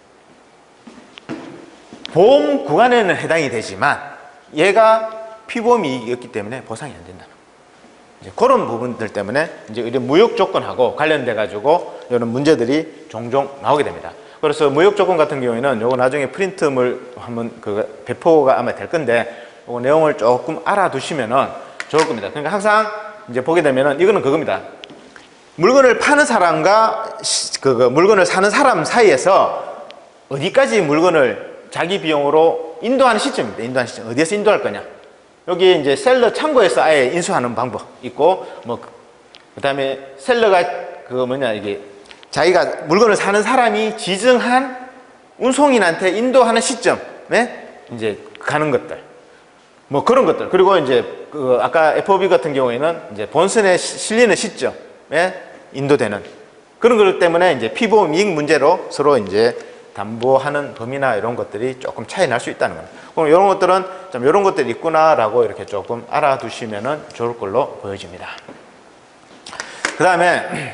보험 구간에는 해당이 되지만 얘가 피보험 이익이었기 때문에 보상이 안 된다는 거예요. 이제 그런 부분들 때문에 이제 이런 무역 조건하고 관련돼 가지고 이런 문제들이 종종 나오게 됩니다. 그래서 무역 조건 같은 경우에는 요거 나중에 프린트물 한번 그 배포가 아마 될 건데 요거 내용을 조금 알아두시면은 좋을 겁니다. 그러니까 항상 이제 보게 되면은 이거는 그겁니다. 물건을 파는 사람과 그 물건을 사는 사람 사이에서 어디까지 물건을 자기 비용으로 인도하는 시점입니다. 인도하는 시점. 어디에서 인도할 거냐? 여기 이제 셀러 창고에서 아예 인수하는 방법 있고, 뭐, 그 다음에 셀러가 그 뭐냐, 이게 자기가 물건을 사는 사람이 지정한 운송인한테 인도하는 시점에 이제 가는 것들. 뭐 그런 것들. 그리고 이제 그 아까 에프오비 같은 경우에는 이제 본선에 실리는 시점에 인도되는 그런 것 때문에 이제 피보험 이익 문제로 서로 이제 담보하는 범위나 이런 것들이 조금 차이 날 수 있다는 겁니다. 그럼 이런 것들은 좀 이런 것들이 있구나라고 이렇게 조금 알아두시면은 좋을 걸로 보여집니다. 그 다음에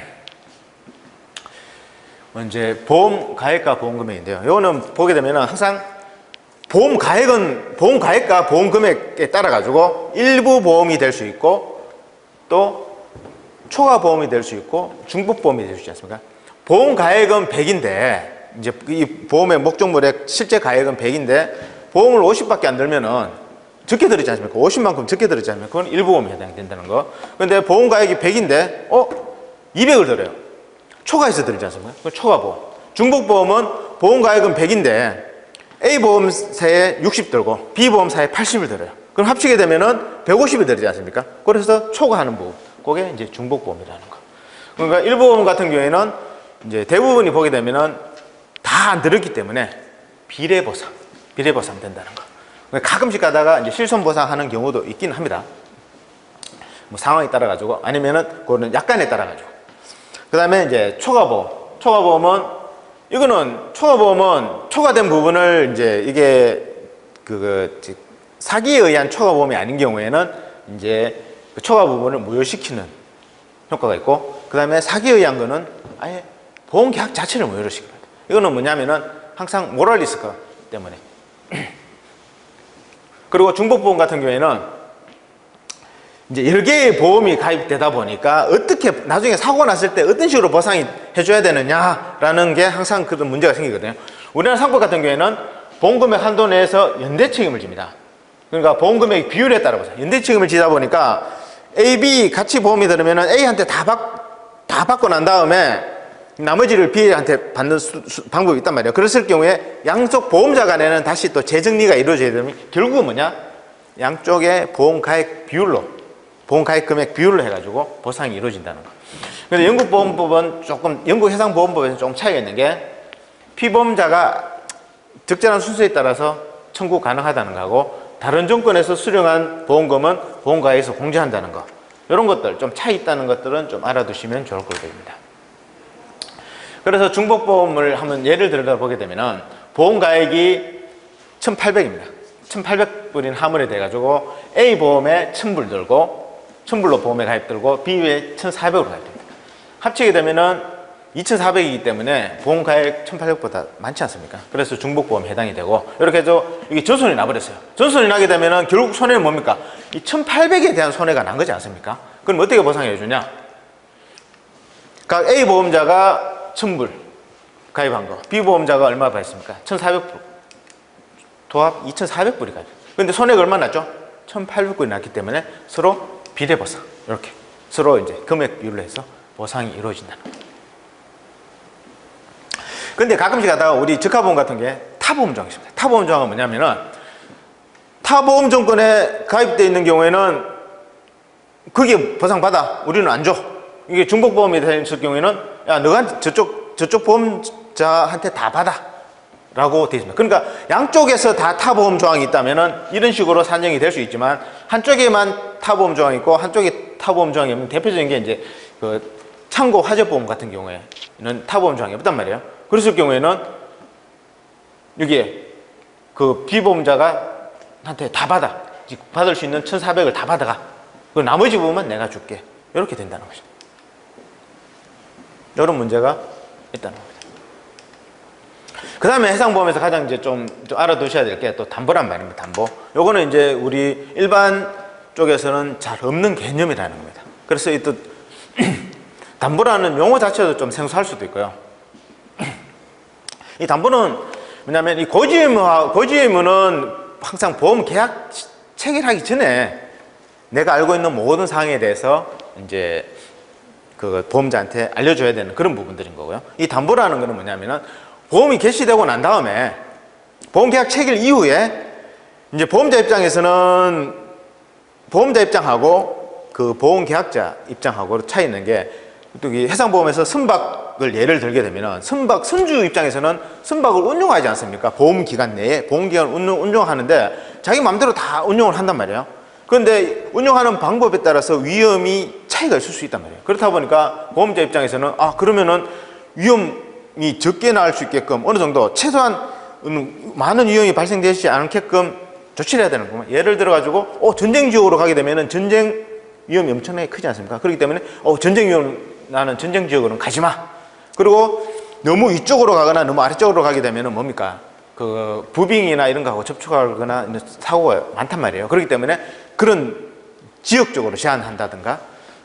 이제 보험 가액과 보험 금액인데요. 이거는 보게 되면은 항상 보험 가액은 보험 가액과 보험 금액에 따라 가지고 일부 보험이 될 수 있고 또 초과 보험이 될 수 있고 중복 보험이 될 수 있지 않습니까? 보험 가액은 백인데 이제 이 보험의 목적물의 실제 가액은 백인데 보험을 오십밖에 안 들면은 적게 들었지 않습니까? 오십만큼 적게 들었지 않습니까? 그건 일보험에 해당된다는 거. 근데 보험 가액이 백인데 어? 이백을 들어요. 초과해서 들지 않습니까? 그건 초과보험. 중복보험은 보험 가액은 백인데 A보험사에 육십 들고 B보험사에 팔십을 들어요. 그럼 합치게 되면은 백오십이 들지 않습니까? 그래서 초과하는 부분. 그게 이제 중복보험이라는 거. 그러니까 일보험 같은 경우에는 이제 대부분이 보게 되면은 다 안 들었기 때문에 비례보상, 비례보상 된다는 거. 그러니까 가끔씩 가다가 이제 실손보상하는 경우도 있긴 합니다. 뭐 상황에 따라 가지고 아니면은 그거는 약관에 따라 가지고. 그다음에 이제 초과보험. 초과보험은 이거는 초과보험은 초과된 부분을 이제 이게 그 사기에 의한 초과보험이 아닌 경우에는 이제 그 초과 부분을 무효시키는 효과가 있고, 그 다음에 사기에 의한 거는 아예 보험 계약 자체를 무효로 시킵니다. 이거는 뭐냐면은 항상 모럴 리스크 때문에. 그리고 중복보험 같은 경우에는 이제 여러 개의 보험이 가입되다 보니까 어떻게 나중에 사고가 났을 때 어떤 식으로 보상이 해줘야 되느냐라는 게 항상 그런 문제가 생기거든요. 우리나라 상법 같은 경우에는 보험금액 한도 내에서 연대 책임을 집니다. 그러니까 보험금액 비율에 따라 보세요. 연대 책임을 지다 보니까 A, B 같이 보험이 들으면 A한테 다, 받, 다 받고 난 다음에 나머지를 B한테 받는 수, 수, 방법이 있단 말이에요. 그랬을 경우에 양쪽 보험자 간에는 다시 또 재정리가 이루어져야 되면 결국은 뭐냐? 양쪽의 보험 가액 비율로, 보험 가액 금액 비율로 해가지고 보상이 이루어진다는 거. 근데 영국 보험법은 조금, 영국 해상보험법에서 조금 차이가 있는 게 피보험자가 적절한 순서에 따라서 청구 가능하다는 거하고 다른 정권에서 수령한 보험금은 보험가액에서 공제한다는 거. 이런 것들 좀 차이 있다는 것들은 좀 알아두시면 좋을 것입니다. 그래서 중복보험을 한번 예를 들어 보게 되면은 보험가액이 천팔백입니다. 천팔백 불인 화물이 돼가지고 A보험에 천 불 들고 천 불로 보험에 가입 들고 B에 천사백으로 가입됩니다. 합치게 되면은 이천사백이기 때문에 보험가액 천팔백보다 많지 않습니까? 그래서 중복보험에 해당이 되고 이렇게 해서 이게 전손이 나버렸어요. 전손이 나게 되면은 결국 손해는 뭡니까? 이 천팔백에 대한 손해가 난 거지 않습니까? 그럼 어떻게 보상해 주냐? 각 A보험자가 천 불 가입한 거, B보험자가 얼마 받았습니까? 천사백 불. 도합 이천사백 불이 가입. 근데 손해가 얼마 났죠? 천팔백 불이 났기 때문에 서로 비례보상. 이렇게 서로 이제 금액 비율로 해서 보상이 이루어진다는 거예요. 근데 가끔씩 하다가 우리 적합보험 같은 게 타보험조항이 있습니다. 타보험조항은 뭐냐면은 타보험 정권에 가입되어 있는 경우에는 그게 보상받아. 우리는 안 줘. 이게 중복보험이 됐을 경우에는 야, 너가 저쪽, 저쪽 보험자한테 다 받아. 라고 되어 있습니다. 그러니까 양쪽에서 다 타보험 조항이 있다면은 이런 식으로 산정이 될 수 있지만 한쪽에만 타보험 조항이 있고 한쪽에 타보험 조항이 없는 대표적인 게 이제 그 창고 화재보험 같은 경우에는 타보험 조항이 없단 말이에요. 그랬을 경우에는 여기에 그 비보험자가 한테 다 받아. 받을 수 있는 천사백을 다 받아가. 그 나머지 부분만 내가 줄게. 이렇게 된다는 거죠. 이런 문제가 있다는 겁니다. 그 다음에 해상보험에서 가장 이제 좀, 좀 알아두셔야 될 게 또 담보란 말입니다. 담보. 요거는 이제 우리 일반 쪽에서는 잘 없는 개념이라는 겁니다. 그래서 이 또 담보라는 용어 자체도 좀 생소할 수도 있고요. 이 담보는 뭐냐면 이 고지 의무와 고지 의무는 항상 보험 계약 체결하기 전에 내가 알고 있는 모든 사항에 대해서 이제 그 보험자한테 알려줘야 되는 그런 부분들인 거고요. 이 담보라는 거는 뭐냐면은 보험이 개시되고 난 다음에 보험 계약 체결 이후에 이제 보험자 입장에서는 보험자 입장하고 그 보험 계약자 입장하고 차이 있는 게 또 해상보험에서 선박을 예를 들게 되면은 선박 선주 입장에서는 선박을 운용하지 않습니까? 보험 기간 내에 보험 기간 운용, 운용하는데 자기 마음대로 다 운용을 한단 말이에요. 그런데 운용하는 방법에 따라서 위험이 차이가 있을 수 있단 말이에요. 그렇다 보니까 보험자 입장에서는 아 그러면은 위험이 적게 나올 수 있게끔 어느 정도 최소한 많은 위험이 발생되지 않게끔 조치를 해야 되는 거예요. 예를 들어 가지고 어 전쟁 지역으로 가게 되면은 전쟁 위험이 엄청나게 크지 않습니까? 그렇기 때문에 어 전쟁 위험 나는 전쟁 지역으로는 가지 마. 그리고 너무 위쪽으로 가거나 너무 아래쪽으로 가게 되면은 뭡니까? 그 부빙이나 이런 거하고 접촉하거나 사고가 많단 말이에요. 그렇기 때문에 그런 지역적으로 제한한다든가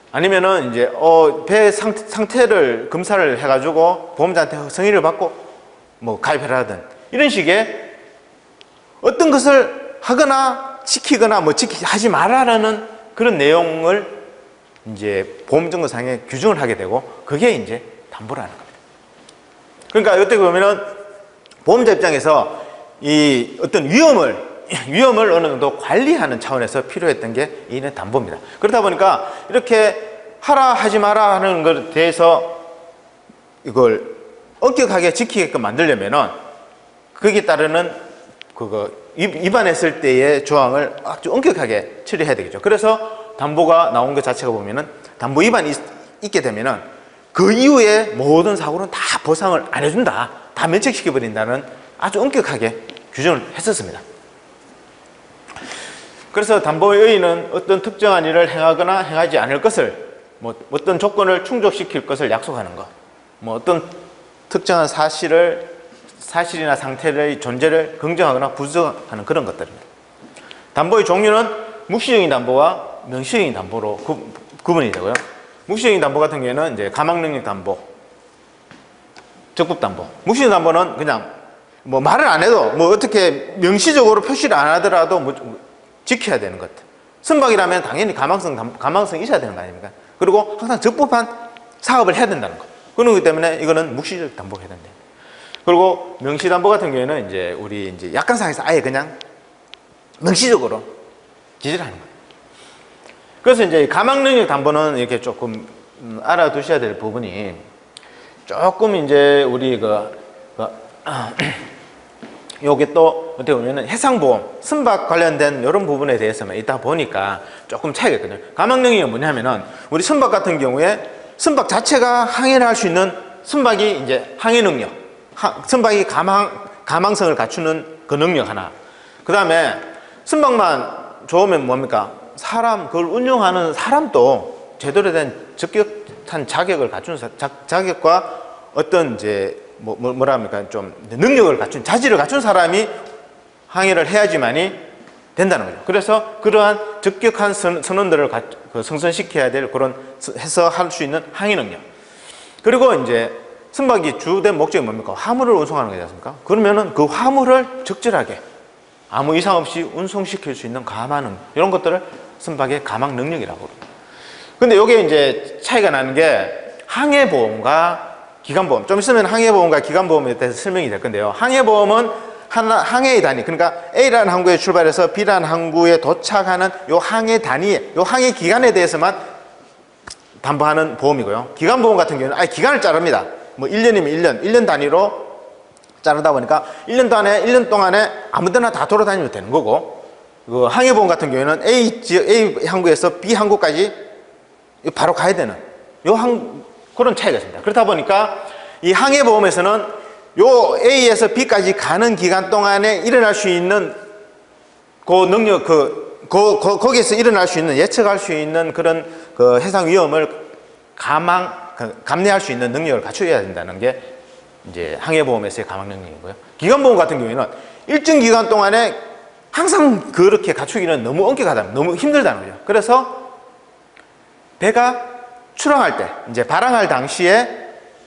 아니면은 이제 어, 배 상태, 상태를 검사를 해가지고 보험자한테 승인을 받고 뭐 가입을 하든 이런 식의 어떤 것을 하거나 지키거나 뭐 지키 하지 말아라는 그런 내용을 이제 보험증거상에 규정을 하게 되고 그게 이제 담보라는 겁니다. 그러니까 어떻게 보면은 보험자 입장에서 이 어떤 위험을 위험을 어느 정도 관리하는 차원에서 필요했던 게 이는 담보입니다. 그러다 보니까 이렇게 하라 하지 마라 하는 것에 대해서 이걸 엄격하게 지키게끔 만들려면은 거기에 따르는 그거 위반했을 때의 조항을 아주 엄격하게 처리해야 되겠죠. 그래서 담보가 나온 것 자체가 보면은 담보 위반이 있, 있게 되면은 그 이후에 모든 사고는 다 보상을 안 해준다, 다 면책시켜 버린다는 아주 엄격하게 규정을 했었습니다. 그래서 담보의 의의는 어떤 특정한 일을 행하거나 행하지 않을 것을 뭐 어떤 조건을 충족시킬 것을 약속하는 것, 뭐 어떤 특정한 사실을 사실이나 상태의 존재를 긍정하거나 부정하는 그런 것들입니다. 담보의 종류는 묵시적인 담보와 명시적인 담보로 구, 구분이 되고요. 묵시적인 담보 같은 경우에는 이제 가망능력 담보, 적법 담보. 묵시적 담보는 그냥 뭐 말을 안 해도 뭐 어떻게 명시적으로 표시를 안 하더라도 뭐 지켜야 되는 것. 선박이라면 당연히 가망성, 가망성이 있어야 되는 거 아닙니까? 그리고 항상 적법한 사업을 해야 된다는 거. 그런 거기 때문에 이거는 묵시적 담보가 해야 된다. 그리고 명시담보 같은 경우에는 이제 우리 이제 약관상에서 아예 그냥 명시적으로 기재를 하는 거예요. 그래서 이제 가망능력 담보는 이렇게 조금 알아두셔야 될 부분이 조금 이제 우리 그, 그 요게 또 어떻게 보면은 해상보험, 선박 관련된 이런 부분에 대해서만 있다 보니까 조금 차이가 있거든요. 가망능력이 뭐냐면은 우리 선박 같은 경우에 선박 자체가 항해를 할 수 있는 선박이 이제 항해 능력, 하, 선박이 가망, 가망성을 갖추는 그 능력 하나. 그 다음에 선박만 좋으면 뭡니까? 사람, 그걸 운영하는 사람도 제대로 된 적격한 자격을 갖춘 자, 자격과 어떤 이제 뭐, 뭐, 뭐라 합니까? 좀 능력을 갖춘, 자질을 갖춘 사람이 항해를 해야지만이 된다는 거죠. 그래서 그러한 적격한 선, 선원들을 가, 그 성선시켜야 될 그런 해서 할 수 있는 항해 능력. 그리고 이제 선박이 주된 목적이 뭡니까? 화물을 운송하는 거지 않습니까? 그러면은 그 화물을 적절하게 아무 이상 없이 운송시킬 수 있는 가망 능력, 이런 것들을 선박의 가망 능력이라고 합니다. 근데 이게 이제 차이가 나는 게 항해보험과 기간보험, 좀 있으면 항해보험과 기간보험에 대해서 설명이 될 건데요. 항해보험은 하나, 항해의 단위, 그러니까 A라는 항구에 출발해서 B라는 항구에 도착하는 요 항해 단위, 요 항해 기간에 대해서만 담보하는 보험이고요. 기간보험 같은 경우는 아예 기간을 자릅니다. 뭐 일 년이면 일 년, 일 년 단위로 자르다 보니까 일 년 동안에, 일 년 동안에 아무 데나 다 돌아다니면 되는 거고, 그 항해보험 같은 경우에는 A 지역, A 항구에서 B 항구까지 바로 가야 되는 요 항, 그런 차이가 있습니다. 그렇다 보니까 이 항해보험에서는 요 A에서 B까지 가는 기간 동안에 일어날 수 있는 그 능력, 그, 그, 그 거기에서 일어날 수 있는, 예측할 수 있는 그런 그 해상 위험을 감항, 감내할 수 있는 능력을 갖춰야 된다는 게 이제 항해보험에서의 가망 능력이고요. 기간보험 같은 경우에는 일정 기간 동안에 항상 그렇게 갖추기는 너무 엄격하다, 너무 힘들다는 거죠. 그래서 배가 출항할 때, 이제 발항할 당시에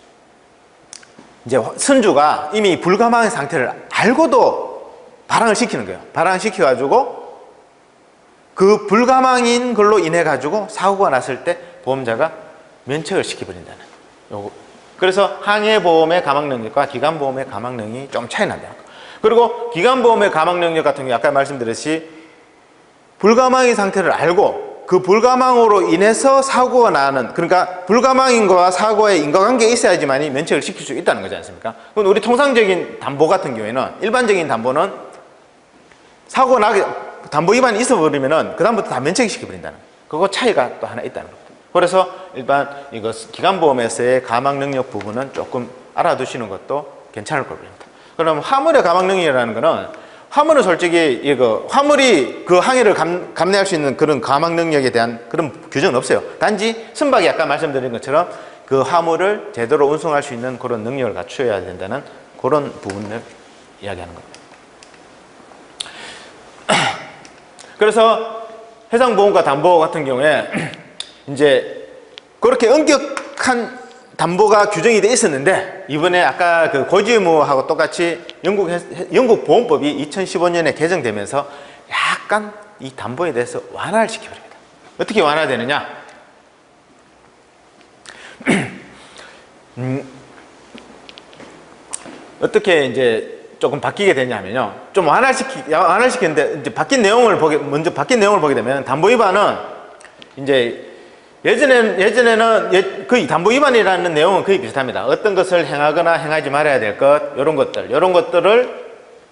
이제 선주가 이미 불가망의 상태를 알고도 발항을 시키는 거예요. 발항을 시켜가지고 그 불가망인 걸로 인해 가지고 사고가 났을 때 보험자가 면책을 시켜버린다는 요거. 그래서 항해보험의 가망 능력과 기간보험의 가망 능력이 좀 차이 난다. 그리고 기간보험의 가망 능력 같은 경우 아까 말씀드렸듯이 불가망의 상태를 알고 그 불가망으로 인해서 사고가 나는, 그러니까 불가망인과 사고의 인과관계가 있어야지만이 면책을 시킬 수 있다는 거지 않습니까? 그럼 우리 통상적인 담보 같은 경우에는, 일반적인 담보는 사고가 나게 담보 위반이 있어 버리면은 그 다음부터 다 면책이 시켜버린다는, 그거 차이가 또 하나 있다는 겁니다. 그래서 일반 이거 기간보험에서의 가망 능력 부분은 조금 알아두시는 것도 괜찮을 겁니다. 그럼 화물의 가망 능력이라는 거는, 화물은 솔직히 이거 화물이 그 항해를 감, 감내할 수 있는 그런 가망 능력에 대한 그런 규정은 없어요. 단지 선박이 아까 말씀드린 것처럼 그 화물을 제대로 운송할 수 있는 그런 능력을 갖춰야 된다는 그런 부분을 이야기하는 겁니다. 그래서 해상보험과 담보 같은 경우에 이제 그렇게 엄격한 담보가 규정이 돼 있었는데 이번에 아까 그 고지 의무하고 똑같이 영국, 영국 보험법이 이천십오 년에 개정되면서 약간 이 담보에 대해서 완화를 시켜버립니다. 어떻게 완화되느냐? 음, 어떻게 이제 조금 바뀌게 되냐면요. 좀 완화시키, 완화시키는데 이제 바뀐 내용을 보게, 먼저 바뀐 내용을 보게 되면 담보 위반은 이제 예전에는, 예전에는 예, 거의 담보 위반이라는 내용은 거의 비슷합니다. 어떤 것을 행하거나 행하지 말아야 될 것, 이런 것들, 이런 것들을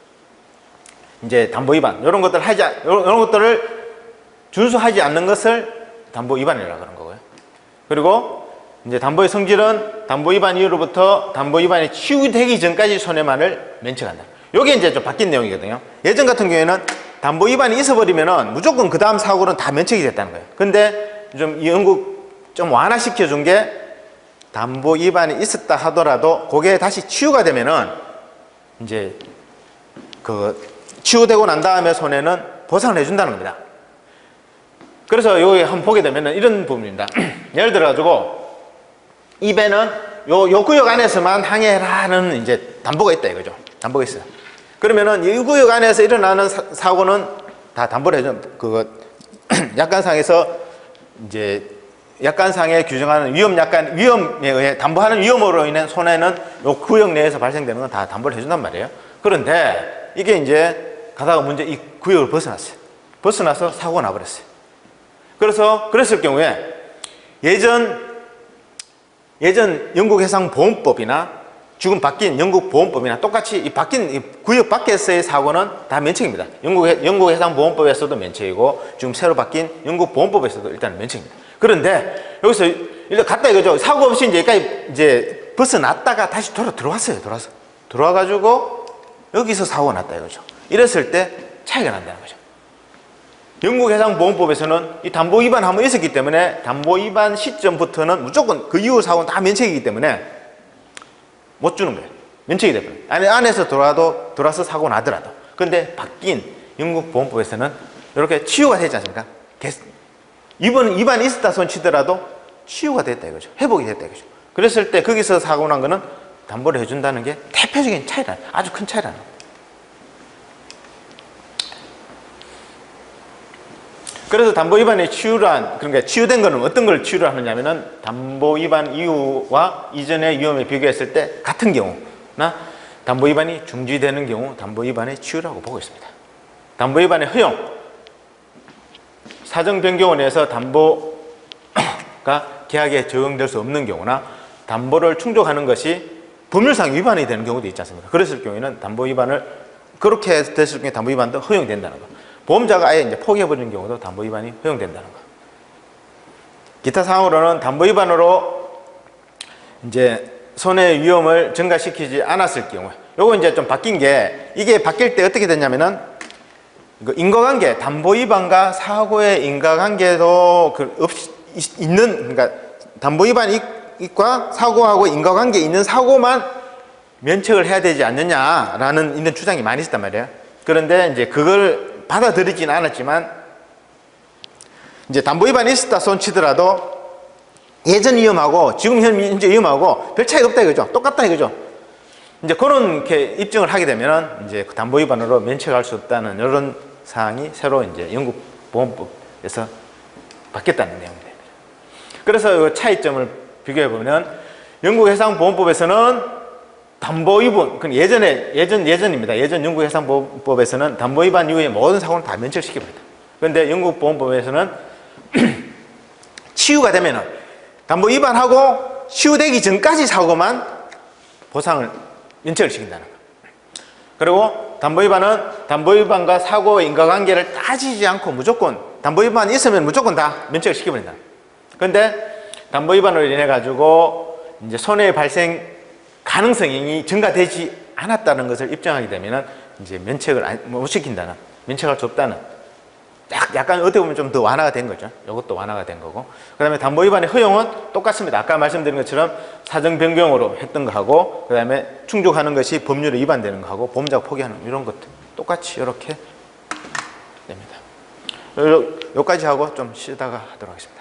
이제 담보 위반, 이런 것들 하지, 이런 것들을 준수하지 않는 것을 담보 위반이라고 하는 거고요. 그리고 이제 담보의 성질은 담보 위반 이후로부터 담보 위반이 치유되기 전까지 손해만을 면책한다. 이게 이제 좀 바뀐 내용이거든요. 예전 같은 경우에는 담보 위반이 있어버리면은 무조건 그 다음 사고는 다 면책이 됐다는 거예요. 근데 좀 영국 좀 완화시켜 준 게 담보 위반이 있었다 하더라도 그게 다시 치유가 되면은 이제 그 치유되고 난 다음에 손해는 보상을 해준다는 겁니다. 그래서 여기 한번 보게 되면은 이런 부분입니다. 예를 들어 가지고 이 배는 요, 요 구역 안에서만 항해라는 이제 담보가 있다 이거죠. 담보가 있어요. 그러면은 이 구역 안에서 일어나는 사, 사고는 다 담보를 해준 그거 약관상에서 이제 약관상에 규정하는 위험 약관 위험에 의해 담보하는 위험으로 인한 손해는 요 구역 내에서 발생되는 건 다 담보를 해준단 말이에요. 그런데 이게 이제 가다가 문제 이 구역을 벗어났어요. 벗어나서 사고가 나버렸어요. 그래서 그랬을 경우에 예전 예전 영국 해상보험법이나 지금 바뀐 영국 보험법이나 똑같이 이 바뀐 이 구역 밖에서의 사고는 다 면책입니다. 영국, 영국 해상보험법에서도 면책이고 지금 새로 바뀐 영국 보험법에서도 일단 면책입니다. 그런데 여기서 일단 갔다 이거죠. 사고 없이 이제 여기까지 이제 벗어났다가 다시 돌아 들어왔어요. 들어와서 들어와가지고 여기서 사고가 났다 이거죠. 이랬을 때 차이가 난다는 거죠. 영국 해상보험법에서는 이 담보 위반 한번 있었기 때문에 담보 위반 시점부터는 무조건 그 이후 사고는 다 면책이기 때문에 못 주는 거예요. 면책이 되버려요. 아니, 안에서 돌아도, 돌아서 사고 나더라도. 근데 바뀐 영국 보험법에서는 이렇게 치유가 되지 않습니까? 이번 위반이 있었다 손 치더라도 치유가 됐다 이거죠. 회복이 됐다 이거죠. 그랬을 때 거기서 사고 난 거는 담보를 해준다는 게 대표적인 차이라, 아주 큰 차이라는 거예요. 그래서 담보 위반의 치유란, 그러니까 치유된 거는 어떤 걸 치유를 하느냐면은 담보 위반 이후와 이전의 위험에 비교했을 때 같은 경우나 담보 위반이 중지되는 경우 담보 위반의 치유라고 보고 있습니다. 담보 위반의 허용, 사정 변경을 내서 담보가 계약에 적용될 수 없는 경우나 담보를 충족하는 것이 법률상 위반이 되는 경우도 있지 않습니까? 그랬을 경우에는 담보 위반을 그렇게 됐을 경우에 담보 위반도 허용된다는 거. 보험자가 아예 이제 포기해버리는 경우도 담보 위반이 허용된다는 거. 기타 사항으로는 담보 위반으로 이제 손해 위험을 증가시키지 않았을 경우, 요거 이제 좀 바뀐 게, 이게 바뀔 때 어떻게 됐냐면은 인과관계, 담보 위반과 사고의 인과관계도 그 없이 있는, 그러니까 담보 위반과 사고하고 인과관계 있는 사고만 면책을 해야 되지 않느냐라는 있는 주장이 많이 있었단 말이에요. 그런데 이제 그걸 받아들이지는 않았지만 이제 담보 위반이 있었다 손치더라도 예전 위험하고 지금 현재 위험하고 별 차이가 없다 이거죠. 똑같다 이거죠. 이제 그런 이렇게 입증을 하게 되면은 이제 담보 위반으로 면책할 수 없다는 이런 사항이 새로 이제 영국 보험법에서 바뀌었다는 내용입니다. 그래서 이 차이점을 비교해 보면 영국 해상보험법에서는 담보 위반, 그 예전에, 예전, 예전입니다. 예전 영국 해상보험법에서는 담보 위반 이후에 모든 사고는 다 면책시킵니다. 그런데 영국 보험법에서는 치유가 되면은 담보 위반하고 치유되기 전까지 사고만 보상을, 면책을 시킨다는 거예요. 그리고 담보 위반은 담보 위반과 사고의 인과관계를 따지지 않고 무조건 담보 위반이 있으면 무조건 다 면책을 시켜버린다. 그런데 담보 위반으로 인해 가지고 이제 손해 발생 가능성이 증가되지 않았다는 것을 입증하게 되면은 이제 면책을 못 시킨다는, 면책할 수 없다는, 약간 어떻게 보면 좀 더 완화가 된 거죠. 이것도 완화가 된 거고. 그 다음에 담보 위반의 허용은 똑같습니다. 아까 말씀드린 것처럼 사정 변경으로 했던 거하고, 그 다음에 충족하는 것이 법률에 위반되는 거하고, 보험자가 포기하는 이런 것도 똑같이 이렇게 됩니다. 여기까지 하고 좀 쉬다가 하도록 하겠습니다.